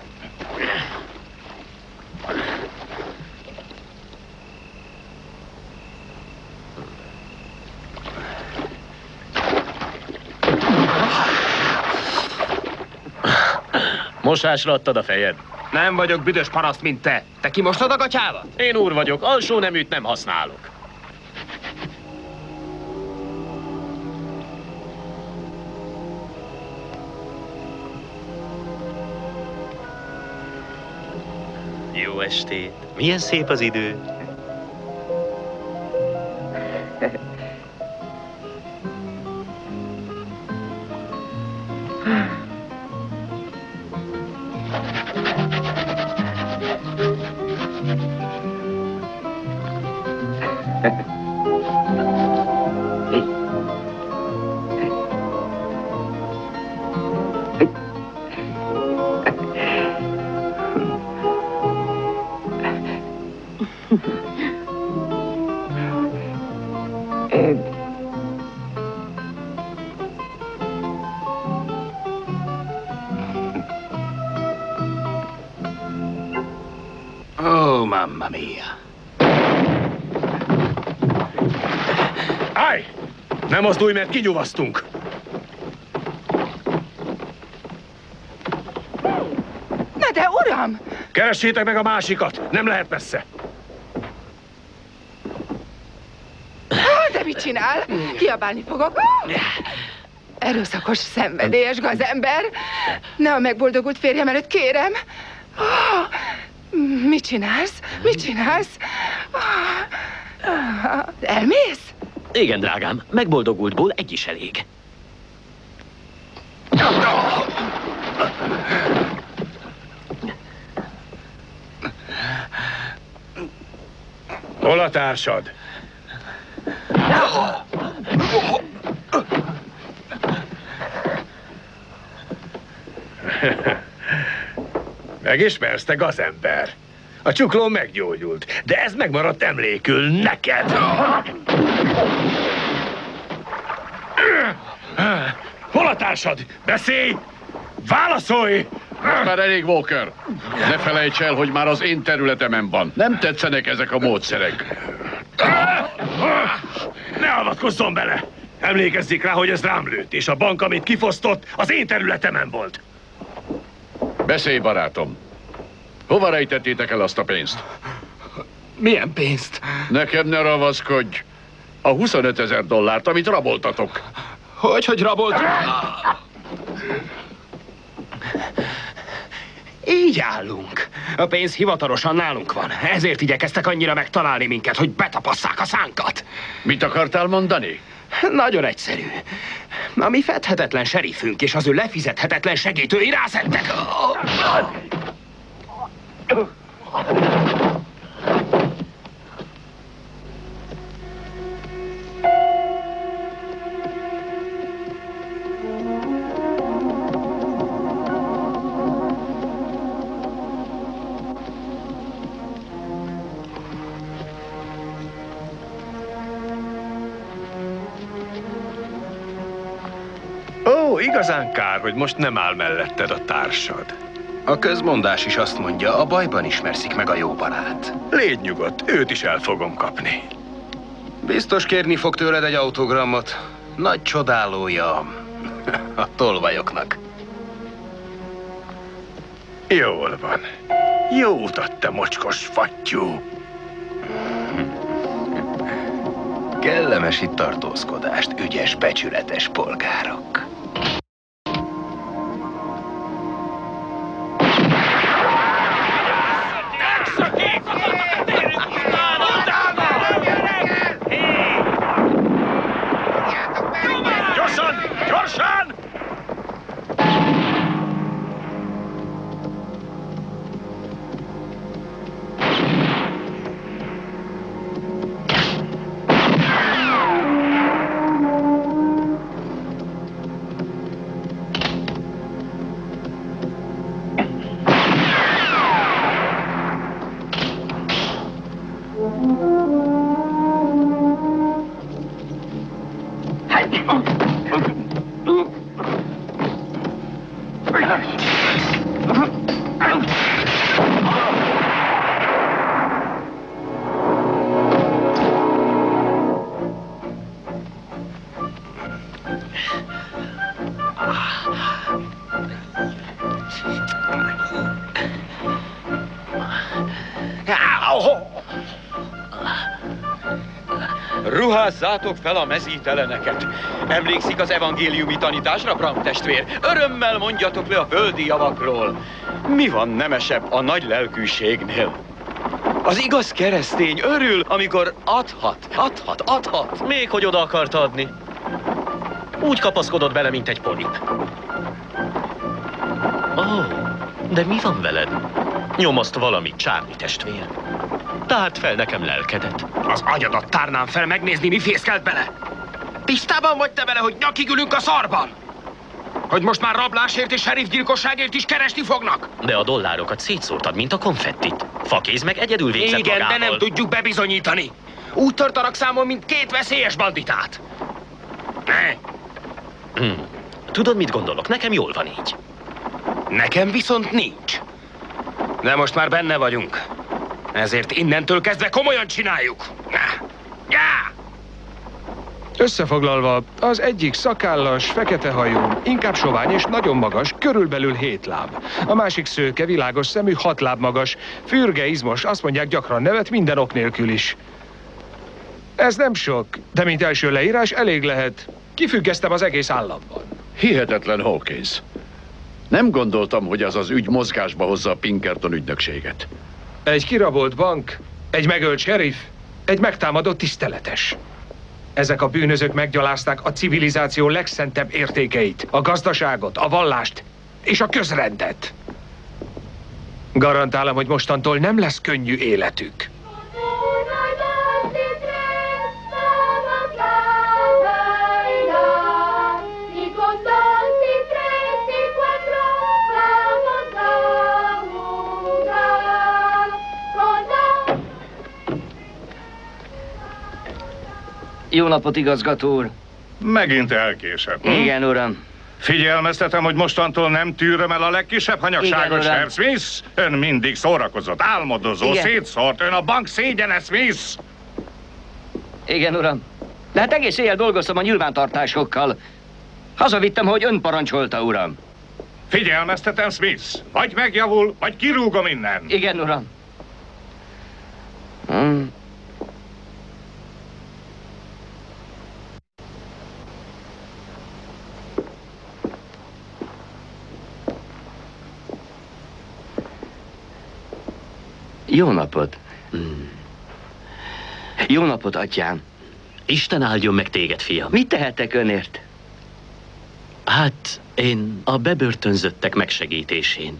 Speaker 4: Mosásra adtad a fejed?
Speaker 6: Nem vagyok büdös paraszt, mint te. Te kimostad a gatyádat?
Speaker 4: Én úr vagyok, alsó neműt nem használok. Jó estét! Milyen szép az idő!
Speaker 6: Oh, mamma mia.
Speaker 3: Nem mozdulj, mert kinyugasztunk.
Speaker 14: Na de, uram!
Speaker 3: Keressétek meg a másikat, nem lehet messze.
Speaker 14: De mit csinál? Kiabálni fogok. Erőszakos, szenvedélyes gazember. Ne a megboldogult férjem előtt, kérem. Mit csinálsz? Mit csinálsz? Elmész?
Speaker 4: Igen, drágám, megboldogultból egy is elég.
Speaker 3: Hol a társad? Megismersz, te gazember? A csuklón meggyógyult, de ez megmaradt emlékül neked. Hol a társad? Beszélj! Válaszolj!
Speaker 15: Már elég, Walker. Ne felejts el, hogy már az én területemen van. Nem tetszenek ezek a módszerek.
Speaker 3: Ne avatkozzon bele! Emlékezzék rá, hogy ez rám lőtt, és a bank, amit kifosztott, az én területemen volt.
Speaker 15: Beszélj, barátom. Hova rejtettétek el azt a pénzt?
Speaker 6: Milyen pénzt?
Speaker 15: Nekem ne ravaszkodj. A huszonöt ezer dollárt, amit raboltatok.
Speaker 6: Hogy, hogy raboltuk?
Speaker 16: Így állunk. A pénz hivatalosan nálunk van. Ezért igyekeztek annyira megtalálni minket, hogy betapasszák a szánkat.
Speaker 15: Mit akartál mondani?
Speaker 16: Nagyon egyszerű. A mi fedhetetlen serifünk és az ő lefizethetetlen segítői rászettek.
Speaker 3: Ó, igazán kár, hogy most nem áll melletted a társad.
Speaker 6: A közmondás is azt mondja, a bajban ismerszik meg a jó barát.
Speaker 3: Légy nyugodt, őt is el fogom kapni.
Speaker 6: Biztos kérni fog tőled egy autogramot. Nagy csodálója a tolvajoknak.
Speaker 3: Jól van. Jó utat, te mocskos fattyú.
Speaker 6: Kellemes itt tartózkodást, ügyes, becsületes polgárok.
Speaker 3: Gyorsan! Gyorsan!
Speaker 17: Ruházzátok fel a mezíteleneket. Emlékszik az evangéliumi tanításra, Bram testvér? Örömmel mondjatok le a földi javakról. Mi van nemesebb a nagy lelkűségnél? Az igaz keresztény örül, amikor adhat, adhat, adhat.
Speaker 4: Még hogy oda akart adni. Úgy kapaszkodott bele, mint egy polip. Ó, oh, de mi van veled? Nyomaszt valamit, Charlie testvér. Tárt fel nekem lelkedet.
Speaker 16: Az agyadat tárnám fel megnézni, mi fészkelt bele. Tisztában vagy te vele, hogy nyakig ülünk a szarban? Hogy most már rablásért és serifgyilkosságért is keresni fognak?
Speaker 4: De a dollárokat szétszórtad, mint a konfettit. Fakéz meg egyedül végzett
Speaker 16: Igen,
Speaker 4: magával.
Speaker 16: de nem tudjuk bebizonyítani. Úgy tartanak számon, mint két veszélyes banditát. Ne.
Speaker 4: Hmm. Tudod, mit gondolok? Nekem jól van így.
Speaker 16: Nekem viszont nincs. De most már benne vagyunk. Ezért innentől kezdve komolyan csináljuk. Ja!
Speaker 18: Összefoglalva, az egyik szakállas, feketehajú, inkább sovány és nagyon magas, körülbelül hét láb. A másik szőke, világos szemű, hat láb magas, fürge, izmos, azt mondják, gyakran nevet, minden ok nélkül is. Ez nem sok, de mint első leírás elég lehet. Kifüggesztem az egész államban.
Speaker 15: Hihetetlen, Hawkins. Nem gondoltam, hogy az az ügy mozgásba hozza a Pinkerton ügynökséget.
Speaker 18: Egy kirabolt bank, egy megölt sheriff, egy megtámadott tiszteletes. Ezek a bűnözők meggyalázták a civilizáció legszentebb értékeit, a gazdaságot, a vallást és a közrendet. Garantálom, hogy mostantól nem lesz könnyű életük.
Speaker 19: Jó napot, igazgató úr!
Speaker 10: Megint elkésett. Hm?
Speaker 19: Igen, uram.
Speaker 10: Figyelmeztetem, hogy mostantól nem tűröm el a legkisebb hanyagságot, Sheriff Smith. Ön mindig szórakozott, álmodozó,
Speaker 19: Igen.
Speaker 10: szétszórt. Ön a bank szégyene, Smith.
Speaker 19: Igen, uram. De hát egész éjjel dolgoztam a nyilvántartásokkal. Hazavittem, hogy ön parancsolta, uram.
Speaker 10: Figyelmeztetem, Smith. Vagy megjavul, vagy kirúgom innen.
Speaker 19: Igen, uram. Hmm. Jó napot. Hmm. Jó napot, atyám.
Speaker 4: Isten áldjon meg téged, fiam.
Speaker 19: Mit tehetek önért?
Speaker 4: Hát, én a bebörtönzöttek megsegítésén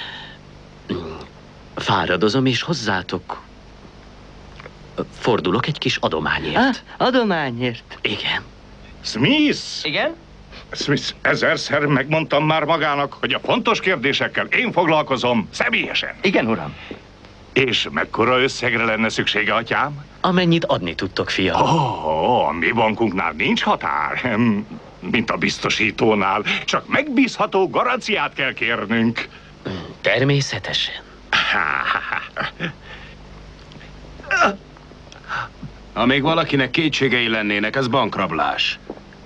Speaker 4: fáradozom, és hozzátok fordulok egy kis adományért.
Speaker 19: Ah, adományért?
Speaker 4: Igen.
Speaker 10: Smith!
Speaker 19: Igen?
Speaker 10: Smith, ezerszer megmondtam már magának, hogy a fontos kérdésekkel én foglalkozom személyesen.
Speaker 19: Igen, uram.
Speaker 10: És mekkora összegre lenne szüksége, atyám?
Speaker 4: Amennyit adni tudtok, fiam.
Speaker 10: Oh, a mi bankunknál nincs határ, mint a biztosítónál. Csak megbízható garanciát kell kérnünk.
Speaker 4: Természetesen.
Speaker 6: Ha még valakinek kétségei lennének, ez bankrablás.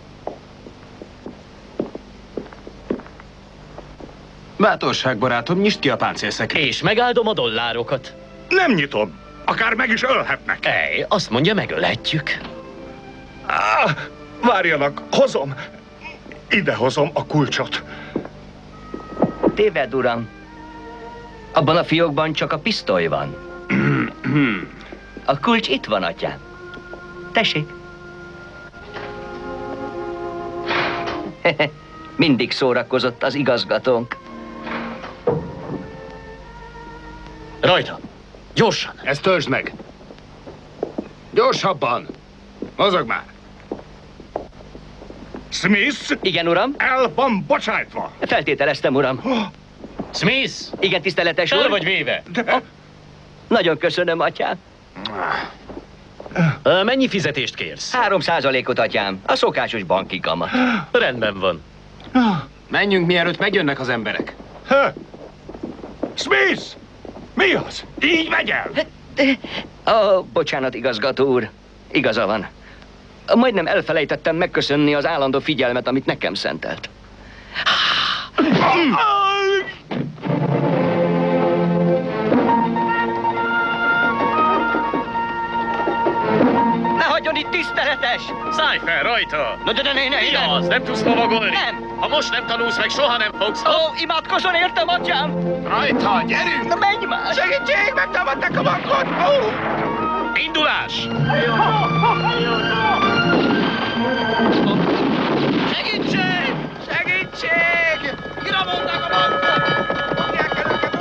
Speaker 6: Bátorság, barátom, nyisd ki a páncélszekrényt.
Speaker 4: És megáldom a dollárokat.
Speaker 10: Nem nyitom. Akár meg is ölhetnek.
Speaker 4: Ej, azt mondja, megölhetjük.
Speaker 10: Ah, várjanak, hozom. Ide hozom a kulcsot.
Speaker 19: Téved, uram. Abban a fiókban csak a pisztoly van. A kulcs itt van, atyám. Tessék. Mindig szórakozott az igazgatónk.
Speaker 4: Rajta! Gyorsan!
Speaker 6: Ezt töltsd meg! Gyorsabban! Mozog már!
Speaker 10: Smith?
Speaker 19: Igen, uram?
Speaker 10: El van bocsájtva!
Speaker 19: Feltételeztem, uram.
Speaker 4: Smith?
Speaker 19: Igen, tiszteletes úr.
Speaker 4: El vagy véve?
Speaker 10: De...
Speaker 19: Oh. Nagyon köszönöm, atyám.
Speaker 4: Uh, mennyi fizetést kérsz?
Speaker 19: Három százalékot, atyám. A szokásos banki kamat.
Speaker 4: Rendben van.
Speaker 6: Menjünk, mielőtt megjönnek az emberek.
Speaker 10: Ha? Smith! Mi az? Így megy el?
Speaker 19: Ó, oh, bocsánat, igazgató úr. Igaza van. Majdnem elfelejtettem megköszönni az állandó figyelmet, amit nekem szentelt. Ne hagyjon itt, tiszteletes!
Speaker 4: Szállj fel, rajta!
Speaker 19: No, de, de, ne, ne,
Speaker 4: Mi
Speaker 19: nem.
Speaker 4: az? Nem tudsz lovagolni?
Speaker 19: Nem!
Speaker 4: Ha most nem tanulsz meg, soha nem fogsz.
Speaker 19: Ó, oh, imádkozzon értem, atyám!
Speaker 6: Rajta, gyerünk!
Speaker 19: Na, menj már!
Speaker 6: Segítség, megtámadták a bankot! Oh!
Speaker 4: Indulás!
Speaker 19: Segítség! Segítség! Kiramolták a bankot! Fogják el őket,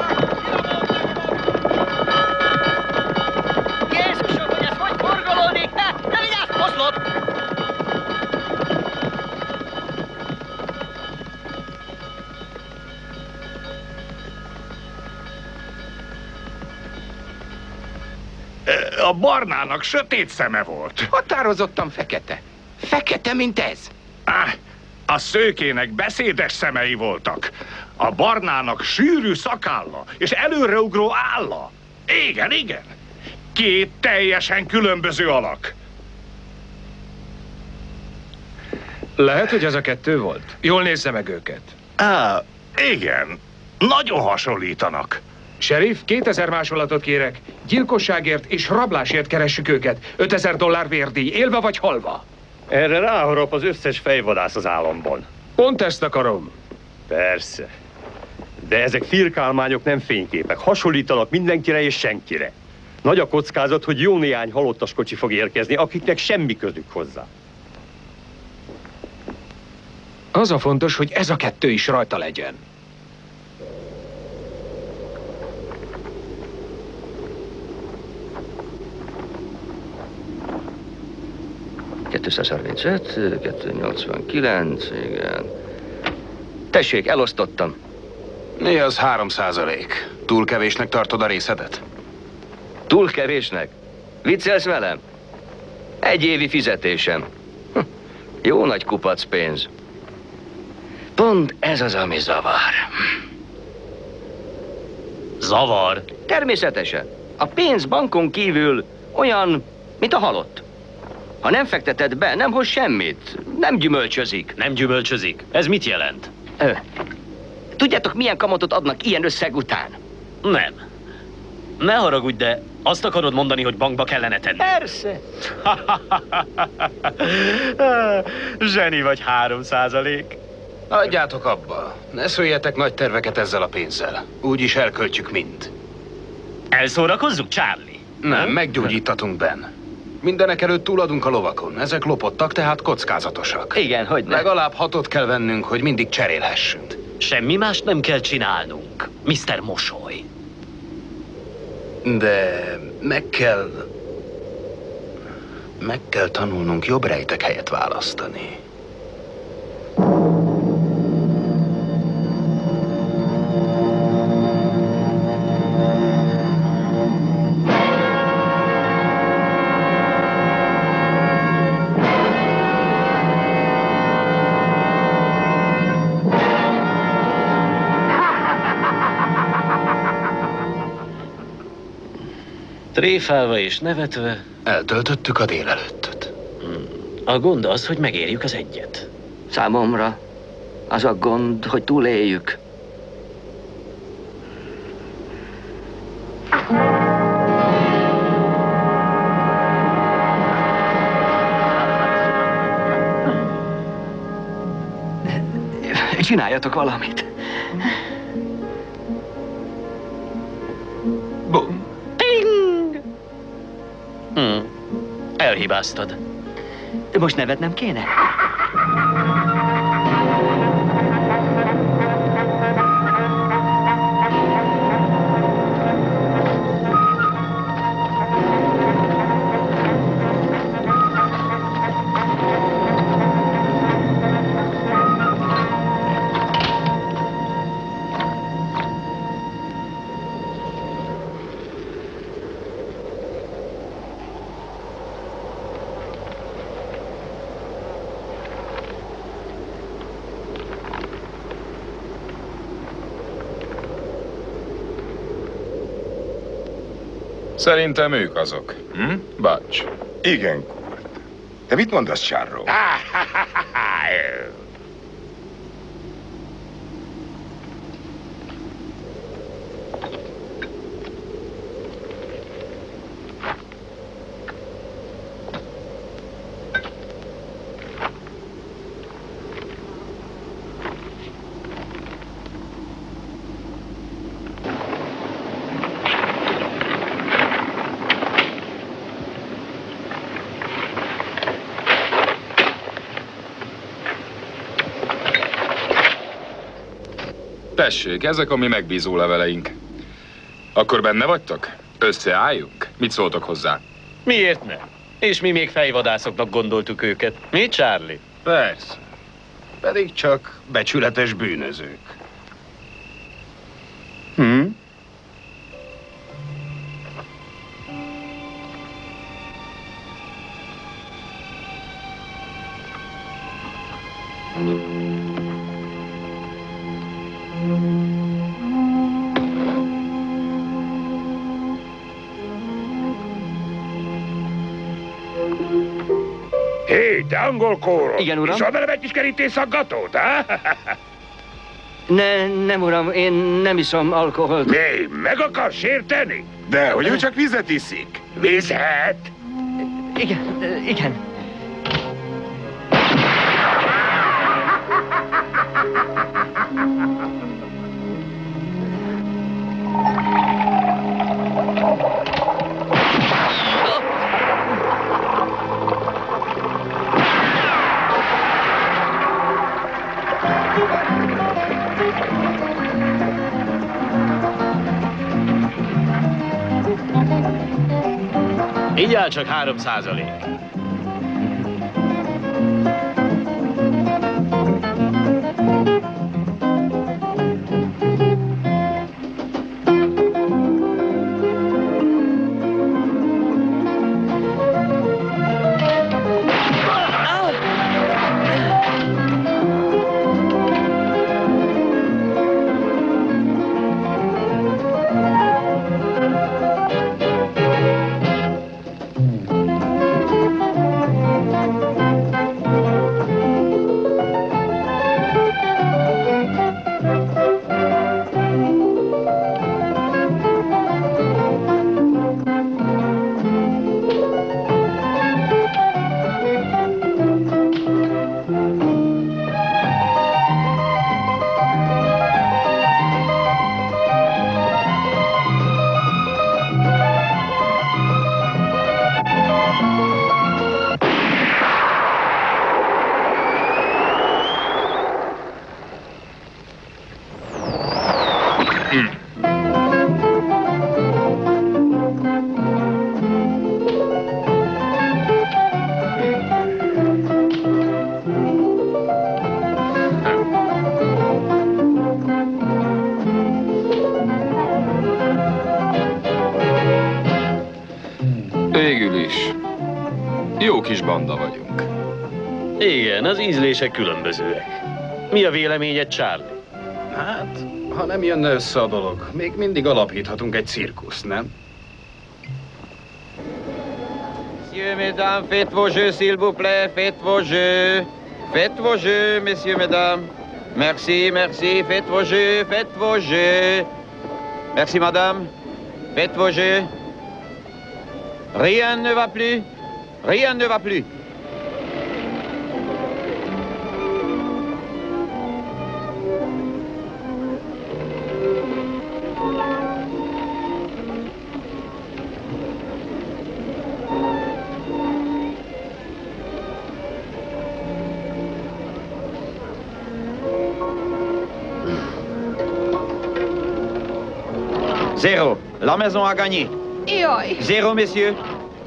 Speaker 19: Jézusom, hogy ez hogy forgolódik! Ne, ne vigyázz, oszlop!
Speaker 10: A barnának sötét szeme volt.
Speaker 6: Határozottan fekete. Fekete, mint ez.
Speaker 10: Ah, a szőkének beszédes szemei voltak. A barnának sűrű szakálla és előreugró álla. Igen, igen. Két teljesen különböző alak.
Speaker 18: Lehet, hogy ez a kettő volt? Jól nézze meg őket.
Speaker 10: Á, igen. Nagyon hasonlítanak.
Speaker 18: Sheriff, kétezer másolatot kérek. Gyilkosságért és rablásért keressük őket. ötezer dollár vérdíj, élve vagy halva.
Speaker 20: Erre ráharap az összes fejvadász az államban.
Speaker 18: Pont ezt akarom.
Speaker 20: Persze. De ezek firkálmányok, nem fényképek. Hasonlítanak mindenkire és senkire. Nagy a kockázat, hogy jó néhány halottas kocsi fog érkezni, akiknek semmi közük hozzá.
Speaker 18: Az a fontos, hogy ez a kettő is rajta legyen.
Speaker 19: kétszázharmincöt, kétszáznyolcvankilenc, igen. Tessék, elosztottam.
Speaker 6: Mi az három százalék? Túl kevésnek tartod a részedet?
Speaker 19: Túl kevésnek? Viccelsz velem? Egy évi fizetésem. Hm, jó nagy kupac pénz. Pont ez az, ami zavar.
Speaker 4: Zavar?
Speaker 19: Természetesen. A pénz bankon kívül olyan, mint a halott. Ha nem fekteted be, nem hoz semmit. Nem gyümölcsözik.
Speaker 4: Nem gyümölcsözik? Ez mit jelent?
Speaker 19: Ö. Tudjátok, milyen kamatot adnak ilyen összeg után?
Speaker 4: Nem. Ne haragudj, de azt akarod mondani, hogy bankba kellene tenni?
Speaker 19: Persze.
Speaker 4: Zseni vagy három százalék.
Speaker 6: Adjátok abba. Ne szóljetek nagy terveket ezzel a pénzzel. Úgyis elköltjük mind.
Speaker 4: Elszórakozzuk, Charlie?
Speaker 6: Nem, meggyógyítatunk, Ben. Mindenek előtt túladunk a lovakon. Ezek lopottak, tehát kockázatosak.
Speaker 19: Igen, hogy ne.
Speaker 6: Legalább hatot kell vennünk, hogy mindig cserélhessünk.
Speaker 4: Semmi más nem kell csinálnunk, miszter Mosoly.
Speaker 6: De meg kell... Meg kell tanulnunk jobb rejtek helyet választani.
Speaker 4: Tréfálva és nevetve...
Speaker 6: Eltöltöttük a délelőttöt.
Speaker 4: A gond az, hogy megérjük az egyet.
Speaker 19: Számomra az a gond, hogy túléljük. Csináljatok valamit.
Speaker 6: Bum.
Speaker 19: Ping!
Speaker 4: Hmm. Elhibáztad.
Speaker 19: Most nevetnem kéne?
Speaker 5: Szerintem ők azok. Hm? Bács.
Speaker 10: Igen, Kurt. Te mit mondasz, Charro?
Speaker 5: Tessék, ezek a mi megbízó leveleink. Akkor benne vagytok? Összeálljunk? Mit szóltok hozzá?
Speaker 4: Miért nem? És mi még fejvadászoknak gondoltuk őket. Mi, Charlie?
Speaker 6: Persze. Pedig csak becsületes bűnözők.
Speaker 4: Hm?
Speaker 10: Hé, te angol kóró!
Speaker 19: Igen, uram.
Speaker 10: Iszol velem egy kis kerítésszaggatót, ha?
Speaker 19: Ne, nem, uram, én nem iszom alkoholt.
Speaker 10: Mi? Meg akar sérteni? De hogy ő csak vizet iszik. Vizet?
Speaker 19: Igen, igen.
Speaker 4: Így áll csak három százalék.
Speaker 5: Végül is. Jó kis banda vagyunk.
Speaker 4: Igen, az ízlések különbözőek. Mi a véleményed, Charlie?
Speaker 6: Hát, ha nem jönne össze a dolog, még mindig alapíthatunk egy cirkuszt, nem?
Speaker 8: Messieurs, mesdames, faites vos jeux, s'il vous plaît, faites vos jeux. Faites vos jeux, messieurs, mesdames. Merci, merci, faites vos jeux, faites vos jeux. Merci, madame. Faites vos jeux. Rien ne va plus. Rien ne va plus. Zéro. La maison a gagné.
Speaker 14: Jaj.
Speaker 8: Zéro, messieurs.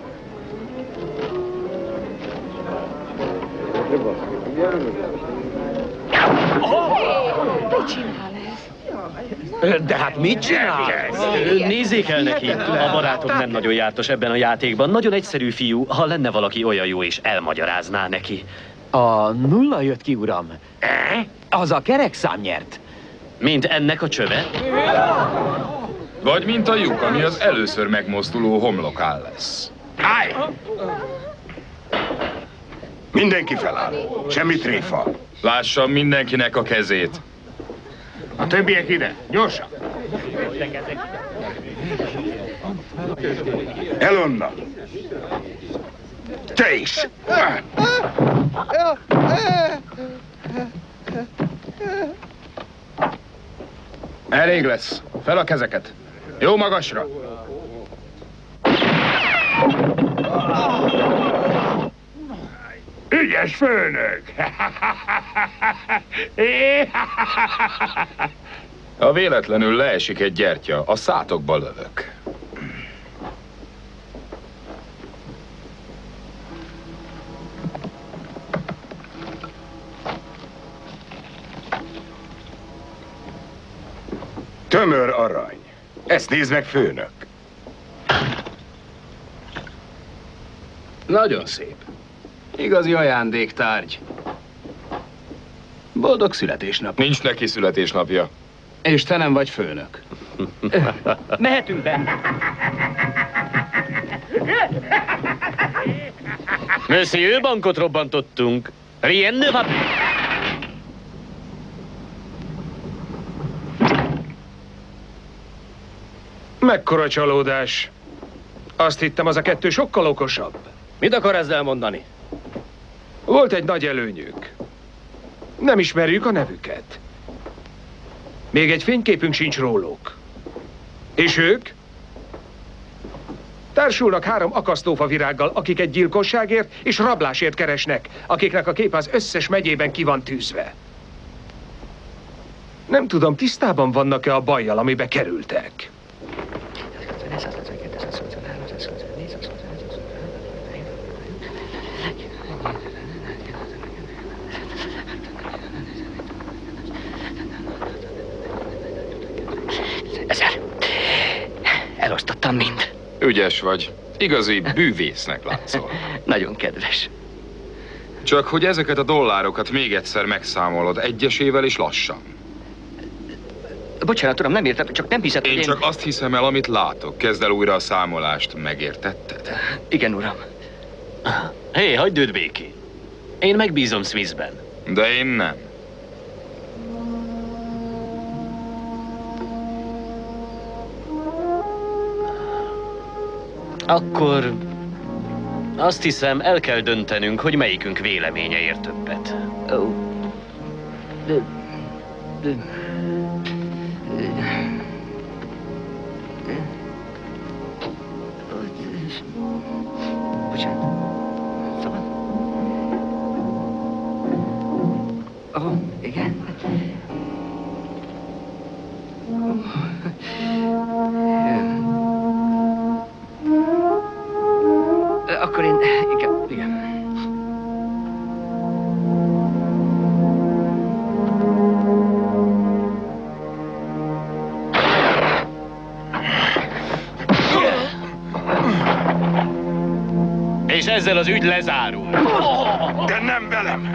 Speaker 14: Mit csinál ez?
Speaker 4: De hát mit csinál? Nézzék el neki, a barátom nem nagyon jártas ebben a játékban. Nagyon egyszerű fiú, ha lenne valaki olyan jó és elmagyarázná neki.
Speaker 17: A nulla jött ki, uram. Az a kerekszám nyert.
Speaker 4: Mint ennek a csöve?
Speaker 5: Vagy mint a lyuk, ami az először megmozduló homlokán lesz.
Speaker 10: Állj! Mindenki feláll. Semmi tréfa.
Speaker 5: Lássam mindenkinek a kezét.
Speaker 10: A többiek ide, gyorsan! El onnan! Te is! Elég lesz. Fel a kezeket. Jó magasra. Ügyes főnök!
Speaker 5: Ha véletlenül leesik egy gyertya, a szátokba lövök.
Speaker 10: Tömör arany. Ezt nézd meg, főnök.
Speaker 6: Nagyon szép. Igazi ajándéktárgy. Boldog születésnap.
Speaker 5: Nincs neki születésnapja.
Speaker 6: És te nem vagy főnök.
Speaker 17: Mehetünk be.
Speaker 4: Monsieur, bankot robbantottunk. Rien ne va...
Speaker 18: Mekkora csalódás. Azt hittem, az a kettő sokkal okosabb.
Speaker 20: Mit akar ezzel mondani?
Speaker 18: Volt egy nagy előnyük. Nem ismerjük a nevüket. Még egy fényképünk sincs róluk. És ők? Társulnak három akasztófa virággal, akik egy gyilkosságért és rablásért keresnek, akiknek a kép az összes megyében ki van tűzve. Nem tudom, tisztában vannak-e a bajjal, amibe kerültek.
Speaker 19: Ezer. Elosztottam mind.
Speaker 5: Ügyes vagy. Igazi bűvésznek látszol.
Speaker 19: Nagyon kedves.
Speaker 5: Csak hogy ezeket a dollárokat még egyszer megszámolod egyesével és lassan.
Speaker 19: Bocsánat, uram, nem értem, csak nem hiszed,
Speaker 5: én
Speaker 19: hogy én...
Speaker 5: csak azt hiszem el, amit látok. Kezd el újra a számolást. Megértetted?
Speaker 19: Igen, uram.
Speaker 4: Hé, hey, hagyd őt békén. Én megbízom Smithben.
Speaker 5: De én nem.
Speaker 4: Akkor azt hiszem, el kell döntenünk, hogy melyikünk véleménye ér többet.
Speaker 19: Oh. De... De... Bocsánat. Szabad? Ó, igen. Akkor én... Igen, igen.
Speaker 4: És ezzel az ügy lezárul.
Speaker 3: De nem velem!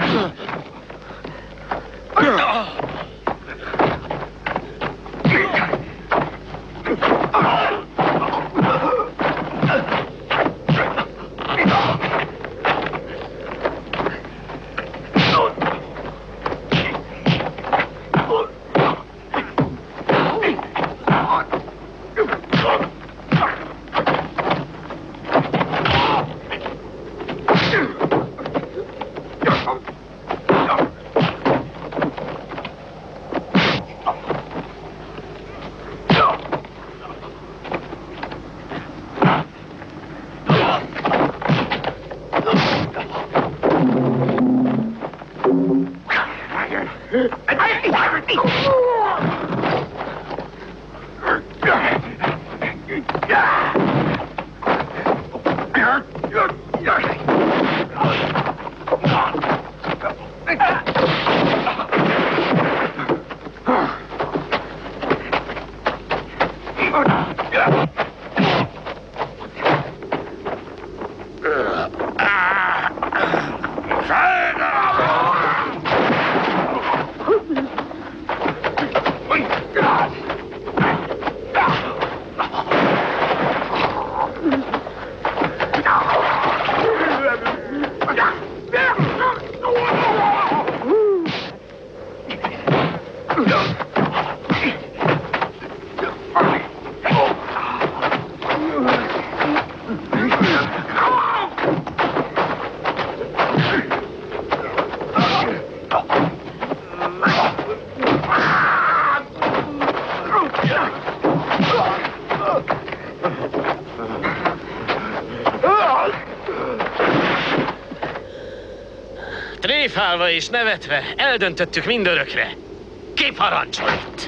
Speaker 4: Tréfálva és nevetve eldöntöttük mindörökre. Ki parancsol itt?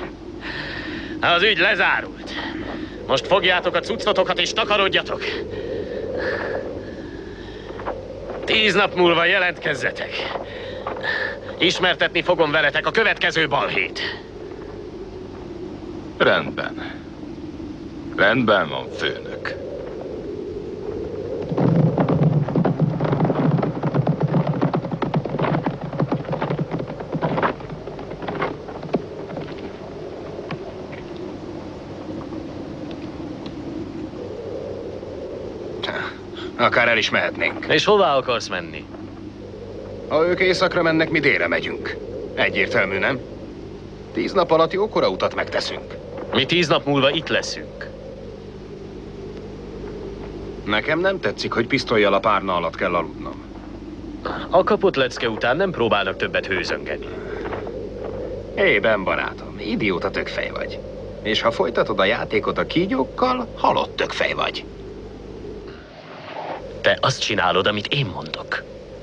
Speaker 4: Az ügy lezárult. Most fogjátok a cuccotokat és takarodjatok. Tíz nap múlva jelentkezzetek. Ismertetni fogom veletek a következő balhét.
Speaker 5: Rendben. Rendben van, főnök.
Speaker 6: Akár el is mehetnénk.
Speaker 4: És hová akarsz menni?
Speaker 6: Ha ők északra mennek, mi délre megyünk. Egyértelmű, nem? Tíz nap alatt jókora utat megteszünk.
Speaker 4: Mi tíz nap múlva itt leszünk.
Speaker 6: Nekem nem tetszik, hogy pisztollyal a párna alatt kell aludnom.
Speaker 4: A kapott lecke után nem próbálnak többet hőzöngeni.
Speaker 6: Hé, Ben barátom, idióta tökfej vagy. És ha folytatod a játékot a kígyókkal, halott tökfej vagy.
Speaker 4: Te azt csinálod, amit én mondok.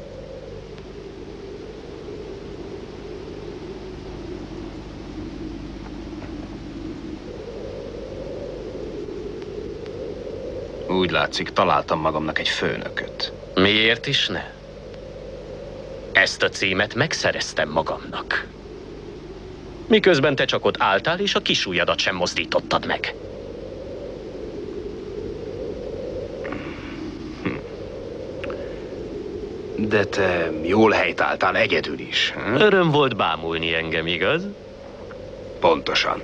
Speaker 6: Úgy látszik, találtam magamnak egy főnököt.
Speaker 4: Miért is ne? Ezt a címet megszereztem magamnak. Miközben te csak ott álltál, és a kisujjadat sem mozdítottad meg.
Speaker 6: De te jól helytáltál egyedül is. Hm?
Speaker 4: Öröm volt bámulni engem, igaz?
Speaker 6: Pontosan.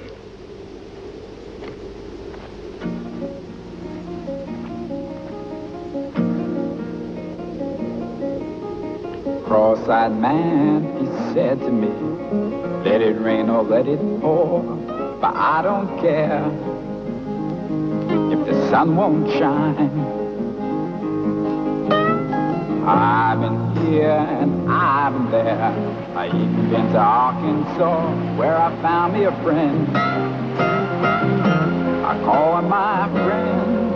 Speaker 2: Cross-eyed man, he said to me, let it rain or let it pour, but I don't care if the sun won't shine. I've been here and I've been there. I even been to Arkansas, where I found me a friend. I call him my friend.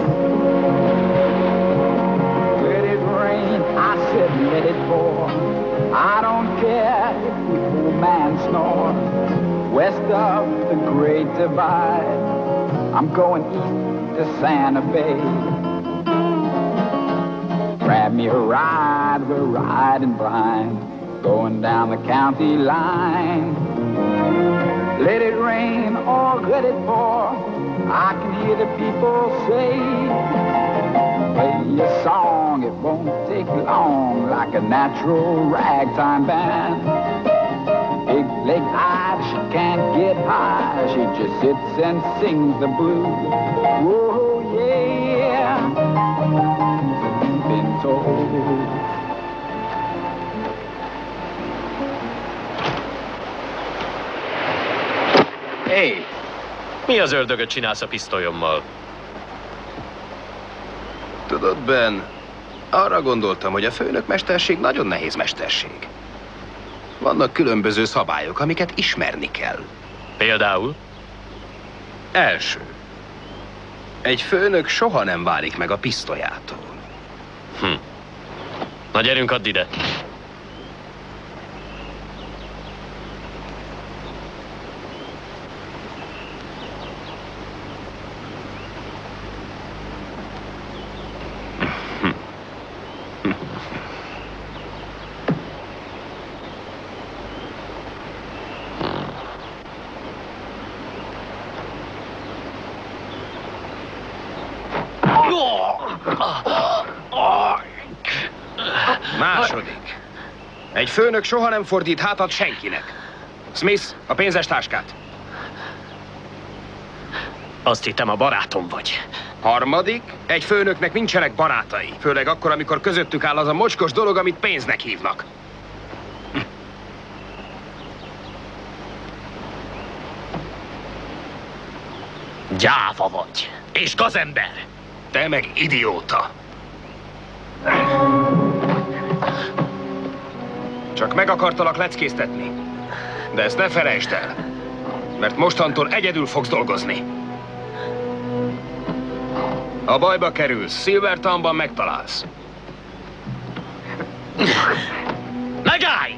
Speaker 2: Let it rain, I said let it pour. I don't care if the old man snores. West of the Great Divide, I'm going east to Santa Fe. Grab me a ride, we're riding blind, going down the county line. Let it rain or let it pour, I can hear the people say, play a song, it won't take long, like a natural ragtime band. Big leg eyed, she can't get high, she just sits and sings the blues. Whoa, yeah, been told.
Speaker 6: Hey!
Speaker 4: Mi az ördögöt csinálsz a pisztolyommal?
Speaker 6: Tudod, Ben, arra gondoltam, hogy a főnök mesterség nagyon nehéz mesterség. Vannak különböző szabályok, amiket ismerni kell.
Speaker 4: Például?
Speaker 6: Első. Egy főnök soha nem válik meg a pisztolyától.
Speaker 4: Hm. Na gyerünk, add ide.
Speaker 6: Második. Egy főnök soha nem fordít hátat senkinek. Smith, a pénzes táskát.
Speaker 4: Azt hittem, a barátom vagy.
Speaker 6: Harmadik. Egy főnöknek nincsenek barátai. Főleg akkor, amikor közöttük áll az a mocskos dolog, amit pénznek hívnak.
Speaker 4: Gyáva vagy. És gazember.
Speaker 6: Te meg idióta. Csak meg akartalak leckéztetni. De ezt ne felejtsd el, mert mostantól egyedül fogsz dolgozni. Ha bajba kerülsz, Silvertownban megtalálsz.
Speaker 4: Megállj!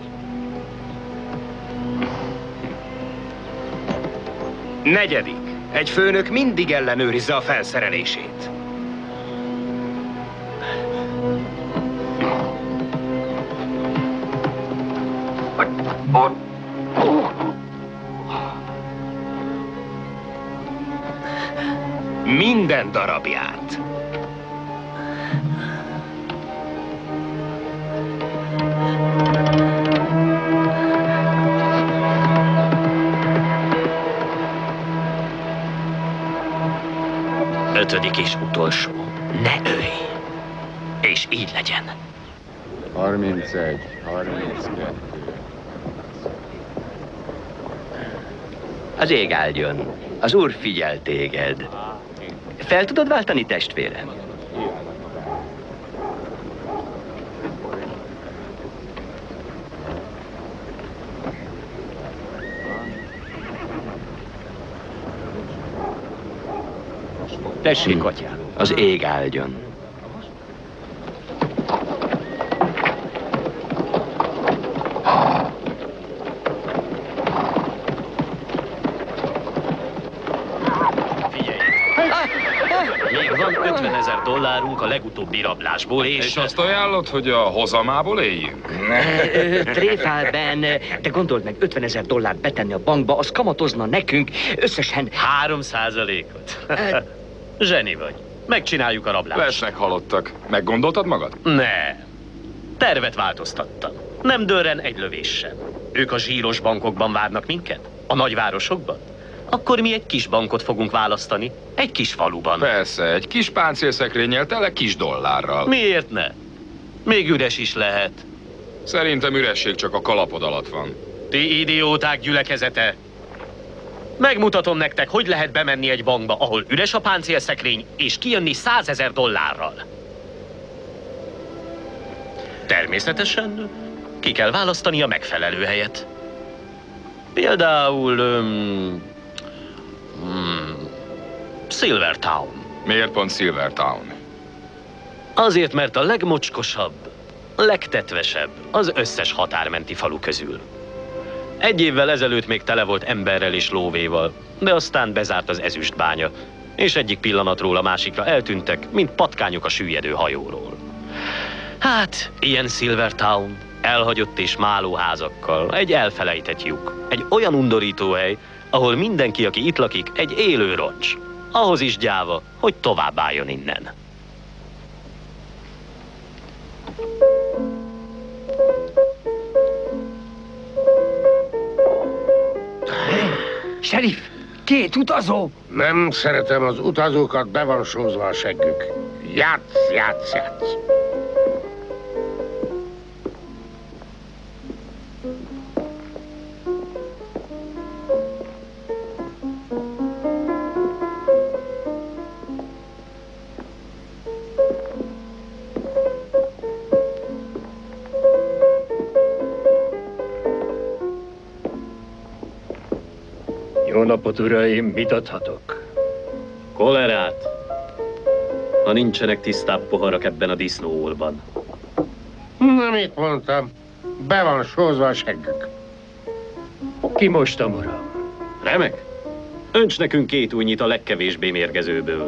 Speaker 6: Negyedik. Egy főnök mindig ellenőrizze a felszerelését. Minden darabját.
Speaker 4: Ötödik és utolsó. Ne ölj! És így legyen.
Speaker 5: harmincegy, harminckettő.
Speaker 19: Az ég áldjon. Az úr figyel téged. Fel tudod váltani, testvérem?
Speaker 4: Tessék, atyám.
Speaker 19: Az ég áldjon.
Speaker 4: Még van ötvenezer dollárunk a legutóbbi rablásból, és...
Speaker 5: És azt ajánlod, hogy a hozamából éljünk?
Speaker 21: Tréfál, Ben, de gondold meg, ötvenezer dollárt betenni a bankba, az kamatozna nekünk összesen...
Speaker 4: Három százalékot. Zseni vagy. Megcsináljuk a rablást.
Speaker 5: Lesznek halottak. Meggondoltad magad?
Speaker 4: Ne. Tervet változtattam. Nem dőlren egy lövés sem. Ők a zsíros bankokban várnak minket? A nagyvárosokban? Akkor mi egy kis bankot fogunk választani. Egy kis faluban.
Speaker 5: Persze, egy kis páncélszekrényel tele kis dollárral.
Speaker 4: Miért ne? Még üres is lehet.
Speaker 5: Szerintem üresség csak a kalapod alatt van.
Speaker 4: Ti idióták gyülekezete! Megmutatom nektek, hogy lehet bemenni egy bankba, ahol üres a páncélszekrény, és kijönni százezer dollárral. Természetesen ki kell választani a megfelelő helyet. Például... Um, um, Silvertown.
Speaker 5: Miért pont Silvertown?
Speaker 4: Azért, mert a legmocskosabb, legtetvesebb az összes határmenti falu közül. Egy évvel ezelőtt még tele volt emberrel és lóvéval, de aztán bezárt az ezüstbánya, és egyik pillanatról a másikra eltűntek, mint patkányok a süllyedő hajóról. Hát, ilyen Silvertown, elhagyott és málóházakkal, egy elfelejtett lyuk, egy olyan undorító hely, ahol mindenki, aki itt lakik, egy élő roncs. Ahhoz is gyáva, hogy tovább álljon innen.
Speaker 9: Sheriff, két utazó!
Speaker 22: Nem szeretem az utazókat, be van sózva a seggük. Játsz, játsz, játsz.
Speaker 20: Jó napot, uraim, mit adhatok?
Speaker 4: Kolerát. Ha nincsenek tisztább poharak ebben a disznóolban.
Speaker 22: Na, mit mondtam? Be van sózva a seggük.
Speaker 20: Kimostam, uram.
Speaker 4: Remek. Önts nekünk két újnyit a legkevésbé mérgezőből.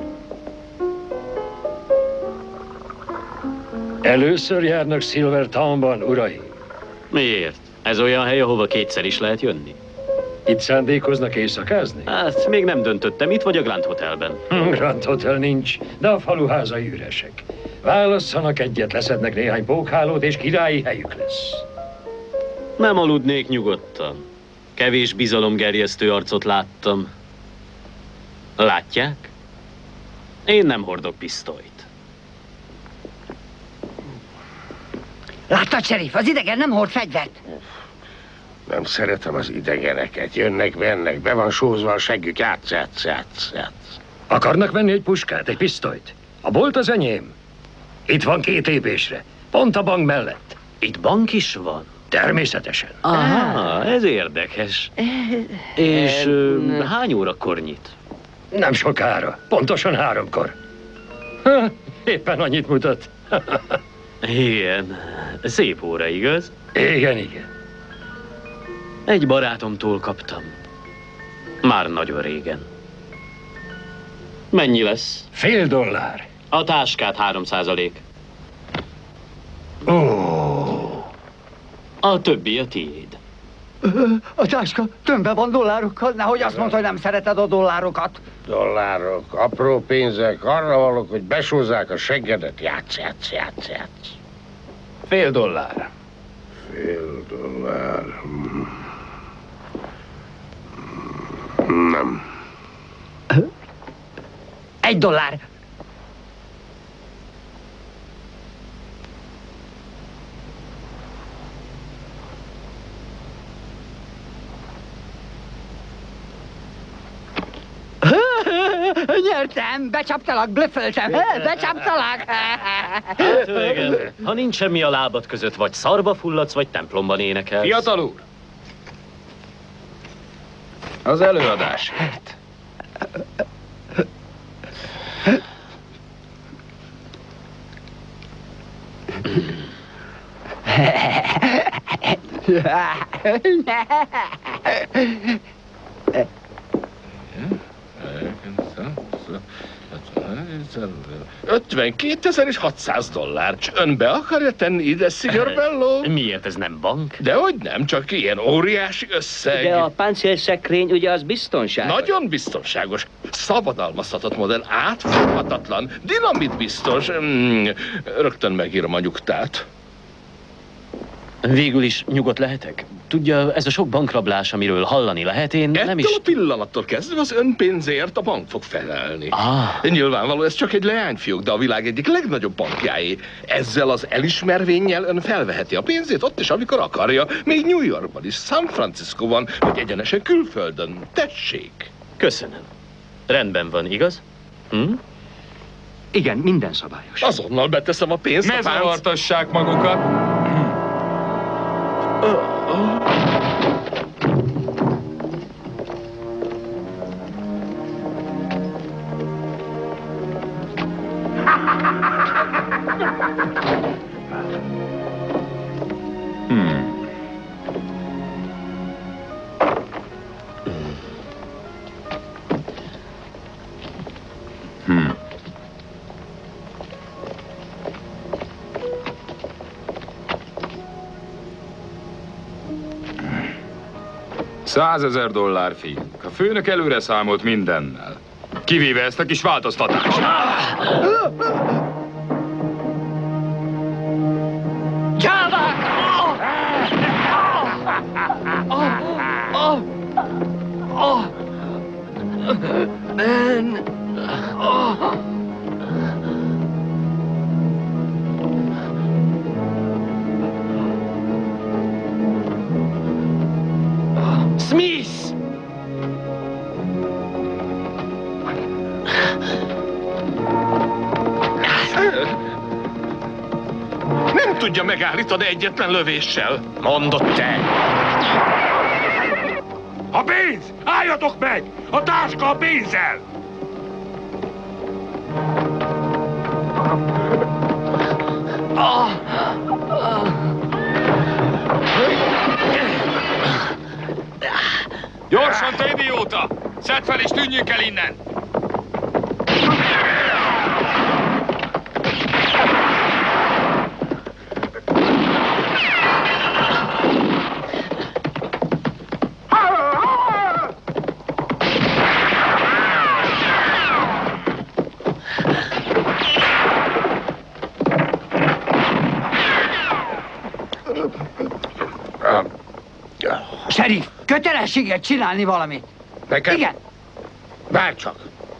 Speaker 20: Először járnak Silvertownban, uraim.
Speaker 4: Miért? Ez olyan hely, ahova kétszer is lehet jönni.
Speaker 20: Itt szándékoznak éjszakázni?
Speaker 4: Hát, még nem döntöttem. Itt vagy a Grand Hotelben?
Speaker 20: Grand Hotel nincs, de a faluházai üresek. Válasszanak egyet, leszednek néhány pókhálót, és királyi helyük lesz.
Speaker 4: Nem aludnék nyugodtan. Kevés bizalomgerjesztő arcot láttam. Látják? Én nem hordok pisztolyt.
Speaker 9: Láttad, sheriff, az idegen nem hord fegyvert.
Speaker 22: Nem szeretem az idegeneket. Jönnek, vennek, be van sózva a seggük. Játsz, játsz, játsz, játsz.
Speaker 20: Akarnak venni egy puskát, egy pisztolyt? A bolt az enyém. Itt van két lépésre. Pont a bank mellett.
Speaker 4: Itt bank is van?
Speaker 20: Természetesen.
Speaker 4: Aha, ez érdekes. És ö, hány órakor nyit?
Speaker 20: Nem sokára. Pontosan háromkor. Ha, éppen annyit mutat.
Speaker 4: Igen. Szép óra, igaz?
Speaker 20: Igen, igen.
Speaker 4: Egy barátomtól kaptam. Már nagyon régen. Mennyi lesz?
Speaker 20: Fél dollár.
Speaker 4: A táskát három százalék.
Speaker 20: Ó.
Speaker 4: A többi a tiéd.
Speaker 9: A táska tömve van dollárokkal, nehogy azt mondta, hogy nem szereted a dollárokat.
Speaker 22: Dollárok, apró pénzek, arra valók, hogy besózzák a seggedet. Játsz, játsz, játsz, játsz.
Speaker 20: Fél dollár.
Speaker 22: Fél dollár. Nem.
Speaker 9: Egy dollár. Nyertem, becsaptalak, blöföltem, becsaptalak.
Speaker 4: Hát, öregem, ha nincs semmi a lábad között, vagy szarba fulladsz, vagy templomban énekelsz.
Speaker 18: Fiatal úr! Az előadásért.
Speaker 15: ötvenkétezer és hatszáz dollár. És ön be akarja tenni ide, Signor Bello?
Speaker 4: Miért ez nem bank?
Speaker 15: Dehogy nem, csak ilyen óriási összeg.
Speaker 21: De a páncélszekrény ugye az biztonságos.
Speaker 15: Nagyon biztonságos. Szabadalmazhatott modell, átfoghatatlan, dinamit biztos. Mm, rögtön megírom a nyugtát.
Speaker 4: Végül is nyugodt lehetek? Tudja, ez a sok bankrablás, amiről hallani lehet, én
Speaker 15: Ettől
Speaker 4: nem is...
Speaker 15: a pillanattól kezdve az önpénzért a bank fog felelni.
Speaker 4: Ah.
Speaker 15: Nyilvánvaló, ez csak egy leányfiók, de a világ egyik legnagyobb bankjáé. Ezzel az elismervénnyel ön felveheti a pénzét ott is, amikor akarja. Még New Yorkban is, San Franciscoban, vagy egyenesen külföldön. Tessék!
Speaker 4: Köszönöm. Rendben van, igaz? Hm?
Speaker 21: Igen, minden szabályos.
Speaker 15: Azonnal beteszem a pénzt.
Speaker 5: Ne zavartassák magukat! Százezer dollár fi. A főnök előre számolt mindennel. Kivéve ezt a kis változtatást.
Speaker 9: Gyávák!
Speaker 21: Ben!
Speaker 9: Smith!
Speaker 15: Nem tudja megállítani egyetlen lövéssel.
Speaker 4: Mondott te!
Speaker 10: A pénz! Álljatok meg! A táska a pénzzel!
Speaker 16: Gyorsan, te idióta! Szedd fel és tűnjünk el innen!
Speaker 9: Sheriff, kötelességet csinálni valamit.
Speaker 22: Nekem?
Speaker 9: Igen.
Speaker 22: Bárcsak.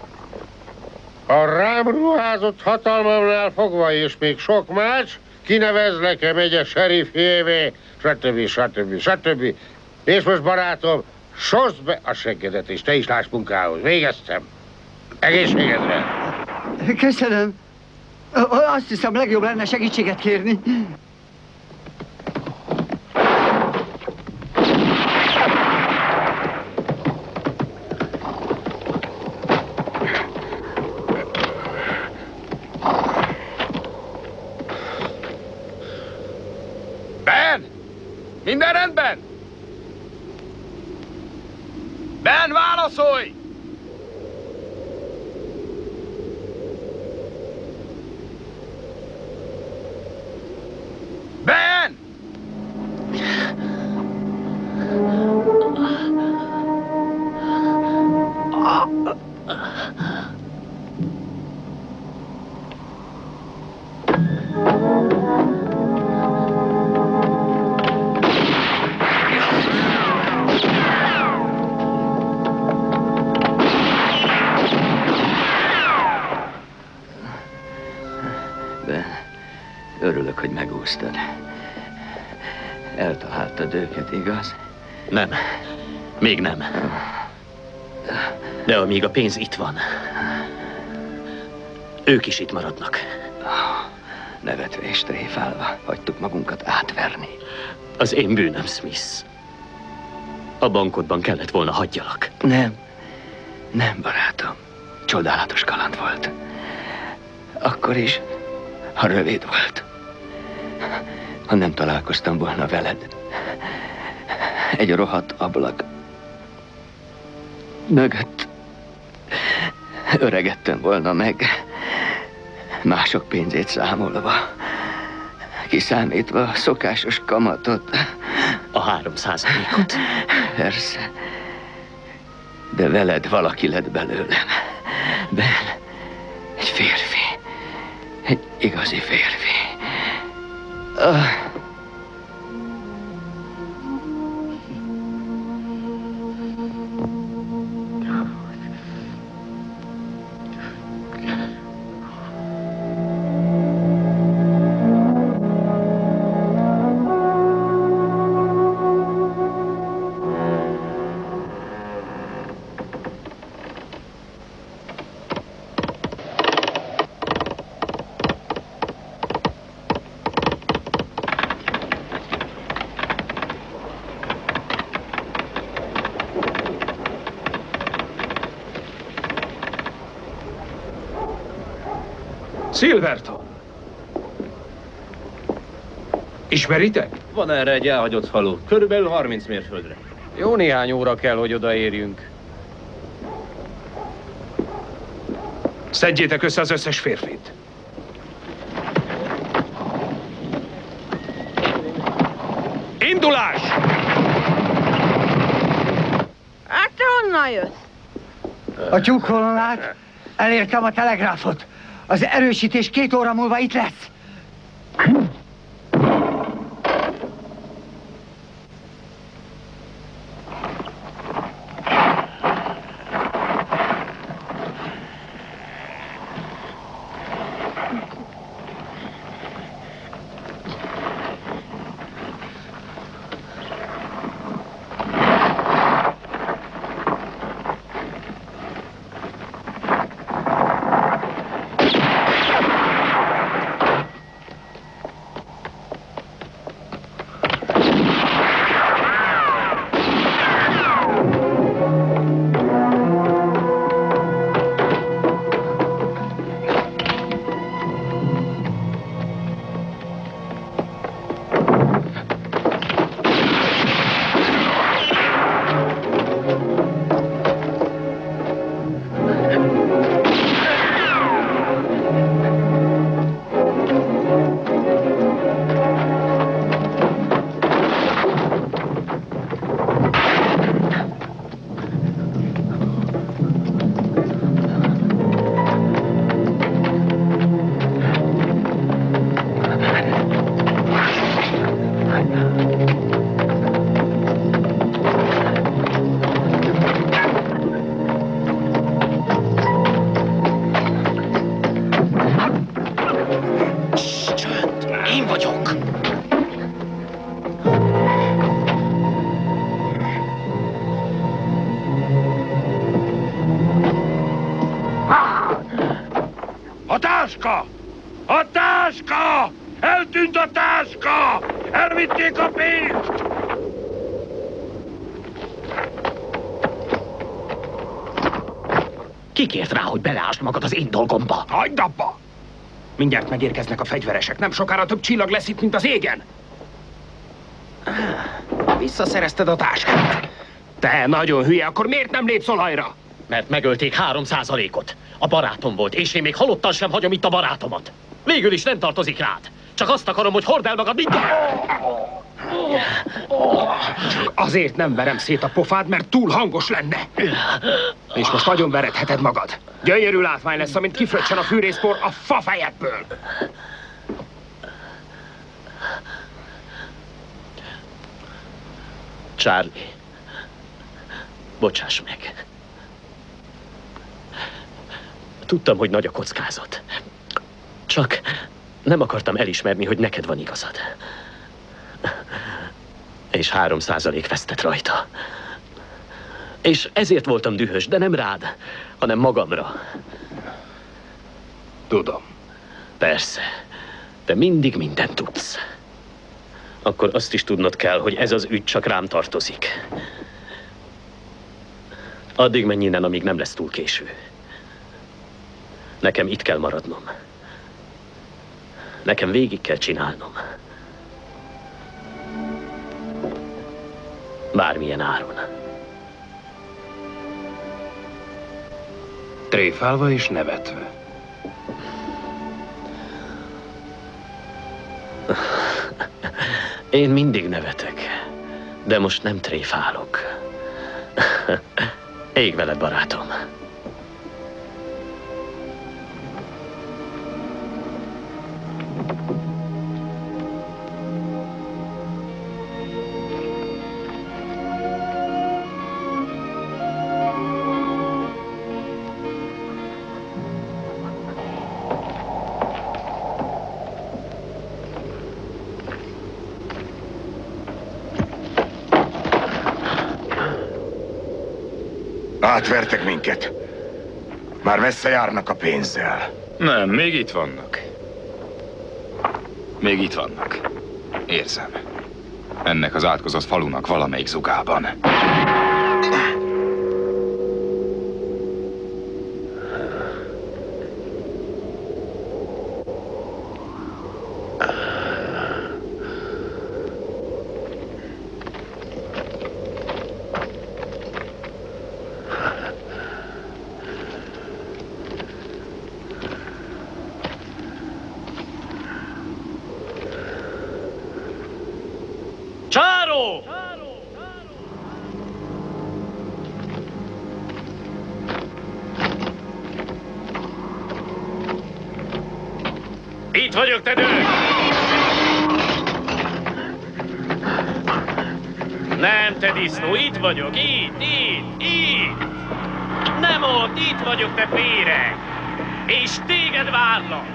Speaker 22: A rám ruházott hatalmamnál fogva, és még sok más, kinevezlek-e megye sheriffjévé, stb. stb. stb. És most, barátom, sosd be a seggedet, és te is láss munkához. Végeztem. Egészségedre.
Speaker 9: Köszönöm. Azt hiszem, legjobb lenne segítséget kérni.
Speaker 16: Ben! Minden rendben? Ben, válaszolj! Ben!
Speaker 21: Örülök, hogy megúsztad. Eltaláltad őket, igaz?
Speaker 4: Nem. Még nem. De amíg a pénz itt van, ők is itt maradnak.
Speaker 19: Nevetve és tréfálva hagytuk magunkat átverni.
Speaker 4: Az én bűnöm, Smith. A bankodban kellett volna hagyjalak.
Speaker 19: Nem, nem, barátom. Csodálatos kaland volt. Akkor is, ha rövid volt. Ha nem találkoztam volna veled. Egy rohadt ablak mögött öregettem volna meg. Mások pénzét számolva. Kiszámítva a szokásos kamatot.
Speaker 4: A három százalékot.
Speaker 19: Persze. De veled valaki lett belőlem. Ben, egy férfi. Egy igazi férfi. Ah.
Speaker 18: Silverton! Ismeritek?
Speaker 17: Van erre egy elhagyott falu. Körülbelül harminc mérföldre. Jó néhány óra kell, hogy odaérjünk.
Speaker 18: Szedjétek össze az összes férfit. Indulás!
Speaker 14: Hát te honnan jössz?
Speaker 1: A tyúkholon át, elértem a telegráfot. Az erősítés két óra múlva itt lesz.
Speaker 10: A táska! A táska! Eltűnt a táska! Elvitték a pénzt!
Speaker 21: Ki kért rá, hogy beleásd magad az én dolgomba?
Speaker 16: Hagyd abba! Mindjárt megérkeznek a fegyveresek. Nem sokára több csillag lesz itt, mint az égen. Visszaszerezted a táskát. Te nagyon hülye, akkor miért nem lépsz olajra?
Speaker 4: Mert megölték három százalékot. A barátom volt, és én még halottan sem hagyom itt a barátomat. Végül is nem tartozik rád. Csak azt akarom, hogy hordd el magad mindjárt.
Speaker 16: Azért nem verem szét a pofád, mert túl hangos lenne. És most nagyon veredheted magad. Gyönyörű látvány lesz, amint kifröccsen a fűrészpor a fafejedből.
Speaker 4: Charlie, bocsáss meg. Tudtam, hogy nagy a kockázat. Csak nem akartam elismerni, hogy neked van igazad. És három százalék vesztett rajta. És ezért voltam dühös, de nem rád, hanem magamra.
Speaker 15: Tudom.
Speaker 4: Persze. Te mindig mindent tudsz. Akkor azt is tudnod kell, hogy ez az ügy csak rám tartozik. Addig menj innen, amíg nem lesz túl késő. Nekem itt kell maradnom. Nekem végig kell csinálnom. Bármilyen áron.
Speaker 6: Tréfálva és nevetve.
Speaker 4: Én mindig nevetek, de most nem tréfálok. Ég veled, barátom.
Speaker 10: Átvertek minket. Már messze járnak a pénzzel.
Speaker 5: Nem, még itt vannak. Még itt vannak. Érzem. Ennek az átkozott falunak valamelyik zugában.
Speaker 4: Csáró! Itt vagyok, te nő! Nem, te disznó, itt vagyok, itt, itt, itt! Nem ott, itt vagyok, te féreg! És téged várlak!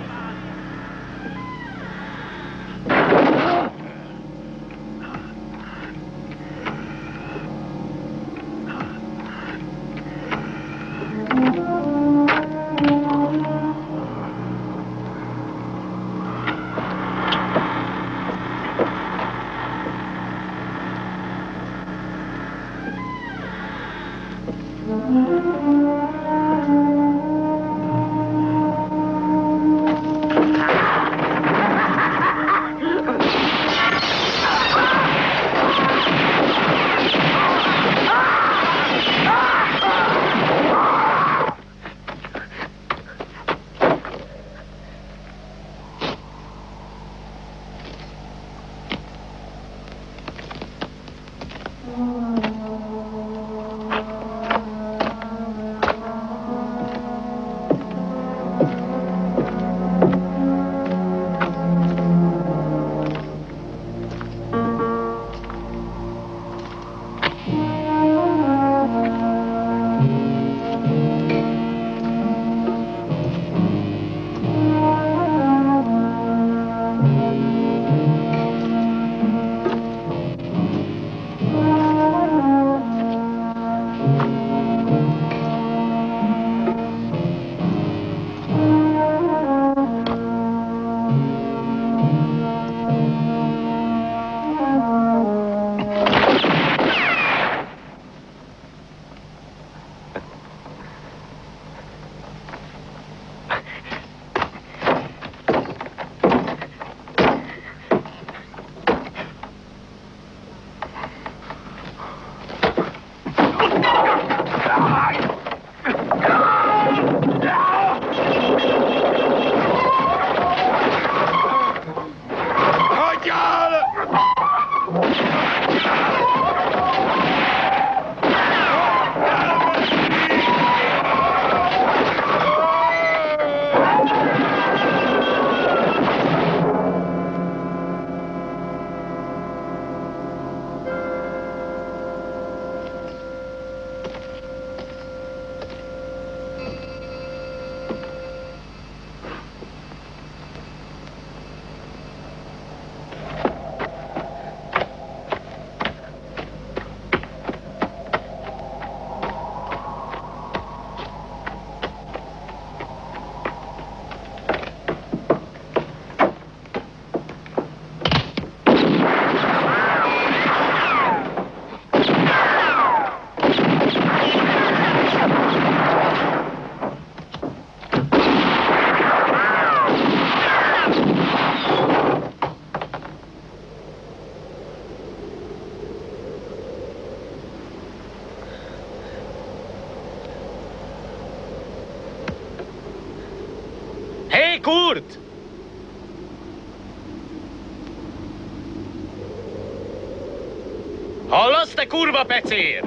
Speaker 4: Kurt! Hallasz, te kurva pecér?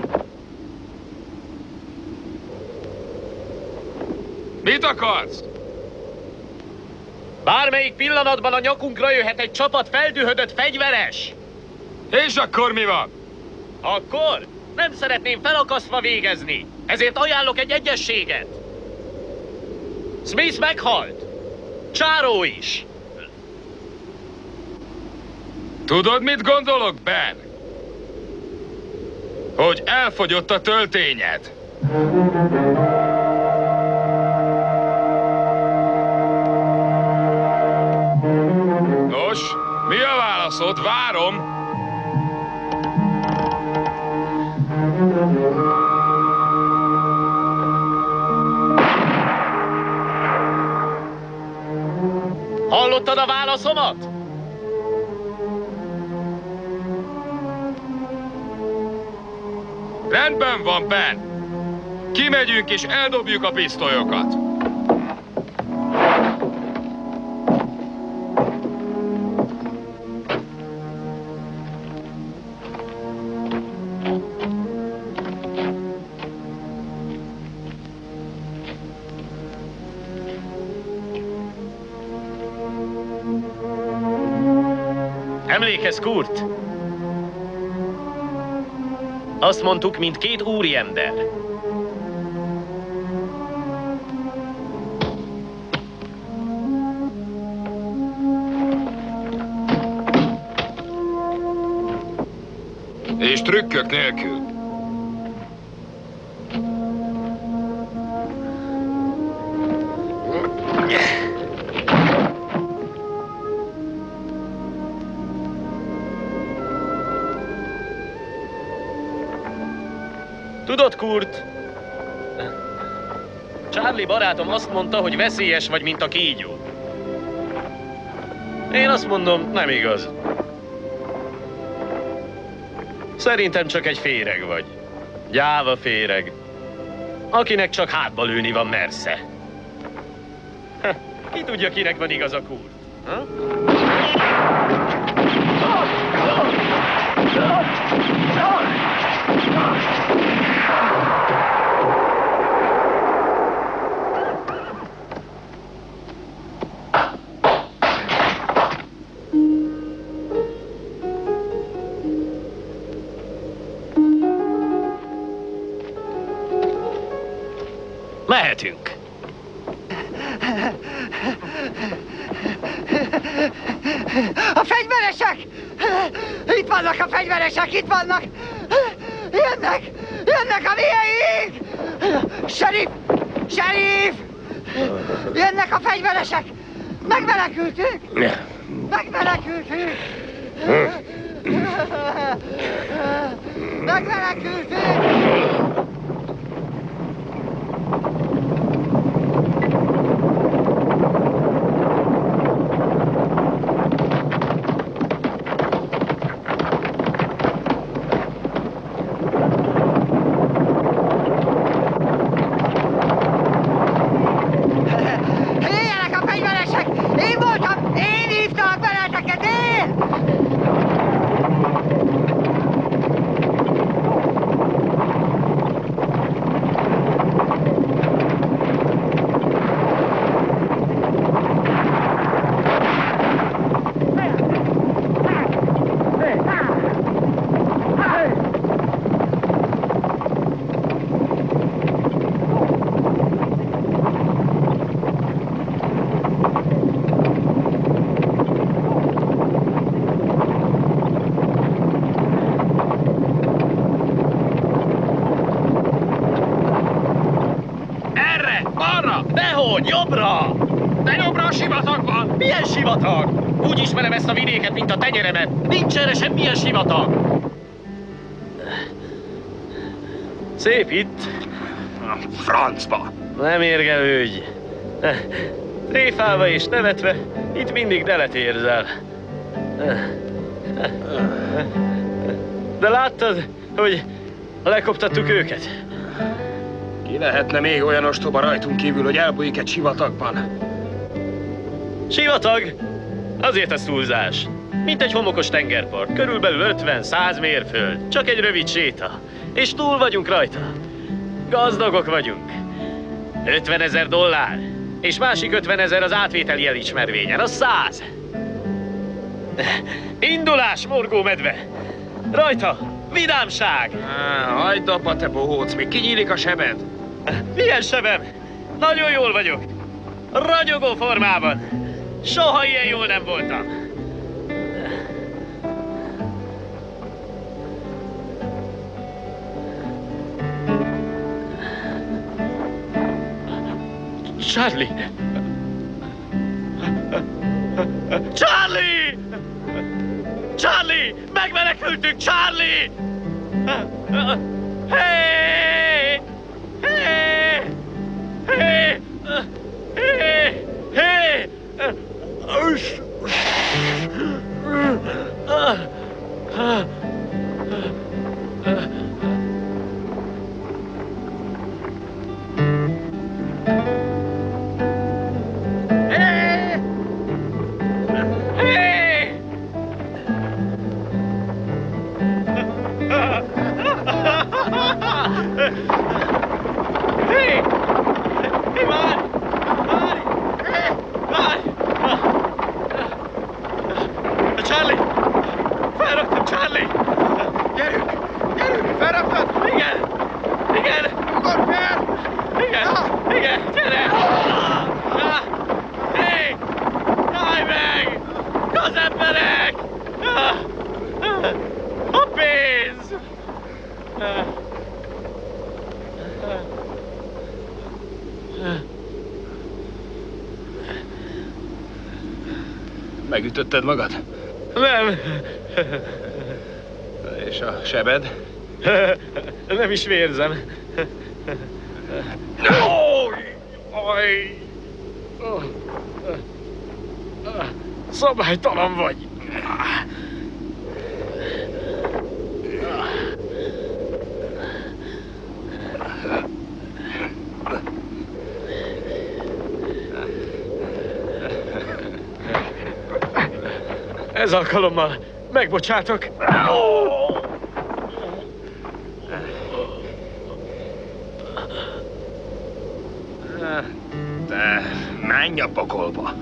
Speaker 5: Mit akarsz?
Speaker 4: Bármelyik pillanatban a nyakunkra jöhet egy csapat feldühödött fegyveres.
Speaker 5: És akkor mi van?
Speaker 4: Akkor nem szeretném felakasztva végezni, ezért ajánlok egy egyességet. Smith meghalt. Csáró is.
Speaker 5: Tudod, mit gondolok, Ben? Hogy elfogyott a töltényed. Nos, mi a válaszod? Várom.
Speaker 4: Hallottad a válaszomat?
Speaker 5: Rendben van, Ben. Kimegyünk és eldobjuk a pisztolyokat.
Speaker 4: Emlékezz, Kurt! Azt mondtuk, mint két úriember.
Speaker 5: És trükkök nélkül.
Speaker 4: Tudod, Kurt? Charlie barátom azt mondta, hogy veszélyes vagy, mint a kígyó. Én azt mondom, nem igaz. Szerintem csak egy féreg vagy. Gyáva féreg. Akinek csak hátba lőni van mersze. Ha, ki tudja, kinek van igaza, Kurt? Ha? Mehetünk.
Speaker 1: A fegyveresek! Itt vannak a fegyveresek, itt vannak! Jönnek! Jönnek a miénk! Sheriff! Sheriff! Jönnek a fegyveresek! Megmenekültünk! Megmenekültünk! Megmenekültünk!
Speaker 4: Dehogy, jobbra! De jobbra a sivatagban! Milyen sivatag? Úgy ismerem ezt a vidéket, mint a tenyeremet. Nincs erre semmilyen sivatag. Szép itt.
Speaker 11: Francba!
Speaker 4: Nem érgelődj. Tréfálva és nevetve, itt mindig delet érzel. De láttad, hogy lekoptattuk őket?
Speaker 6: Ki lehetne még olyan ostoba rajtunk kívül, hogy elbújik egy sivatagban?
Speaker 4: Sivatag? Azért ez túlzás. Mint egy homokos tengerpart, körülbelül ötven-száz mérföld. Csak egy rövid séta. És túl vagyunk rajta. Gazdagok vagyunk. ötvenezer dollár. És másik ötvenezer az átvételi elismervényen. Az száz. Indulás, morgómedve. Rajta, vidámság.
Speaker 16: Hagyd apa, te bohóc, még kinyílik a sebed.
Speaker 4: Milyen sebem? Nagyon jól vagyok. Ragyogó formában. Soha ilyen jól nem voltam. Charlie! Charlie! Charlie! Megmenekültünk, Charlie! Hey! Hey! Hey! Hey! Hey!
Speaker 6: Megütötted magad?
Speaker 4: Nem.
Speaker 6: És a sebed?
Speaker 4: Nem is vérzem. Szabálytalan vagy. Ez alkalommal megbocsátok.
Speaker 6: De menj a pokolba.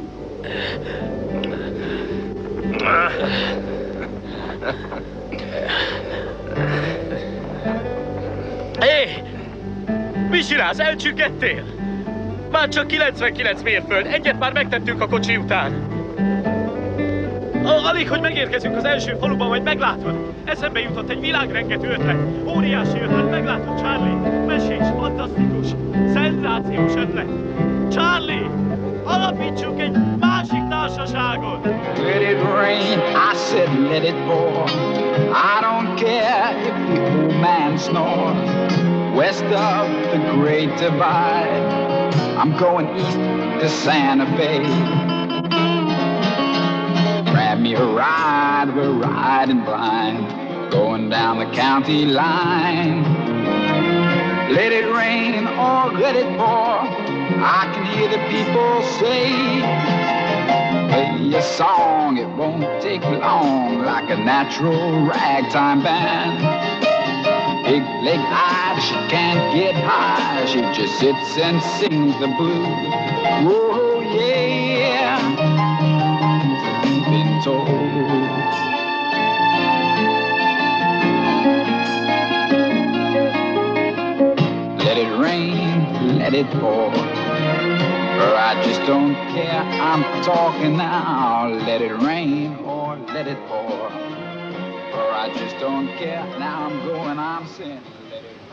Speaker 4: Hé! Mi csinálsz? Elcsüggedtél? Már csak kilencvenkilenc mérföld. Egyet már megtettünk a kocsi után. Alig, hogy megérkezünk az első faluban, majd meglátod. Eszembe jutott egy világrengető ötlet. Óriási ötlet, meglátod, Charlie. Mesés, fantasztikus, szenzációs ötlet. Charlie, alapítsunk egy másik társaságot.
Speaker 2: Let it rain, I said let it pour. I don't care if the old man snores. West of the Great Divide, I'm going east to Santa Fe. Grab me a ride, we're riding blind, going down the county line. Let it rain or let it pour, I can hear the people say, play a song, it won't take long, like a natural ragtime band. Big leg eyed, she can't get high, she just sits and sings the blues. Whoa, yeah, been told. Let it rain, let it pour, for I just don't care, I'm talking now. Let it rain or let it pour, for I just don't care, now I'm going, I'm saying, let it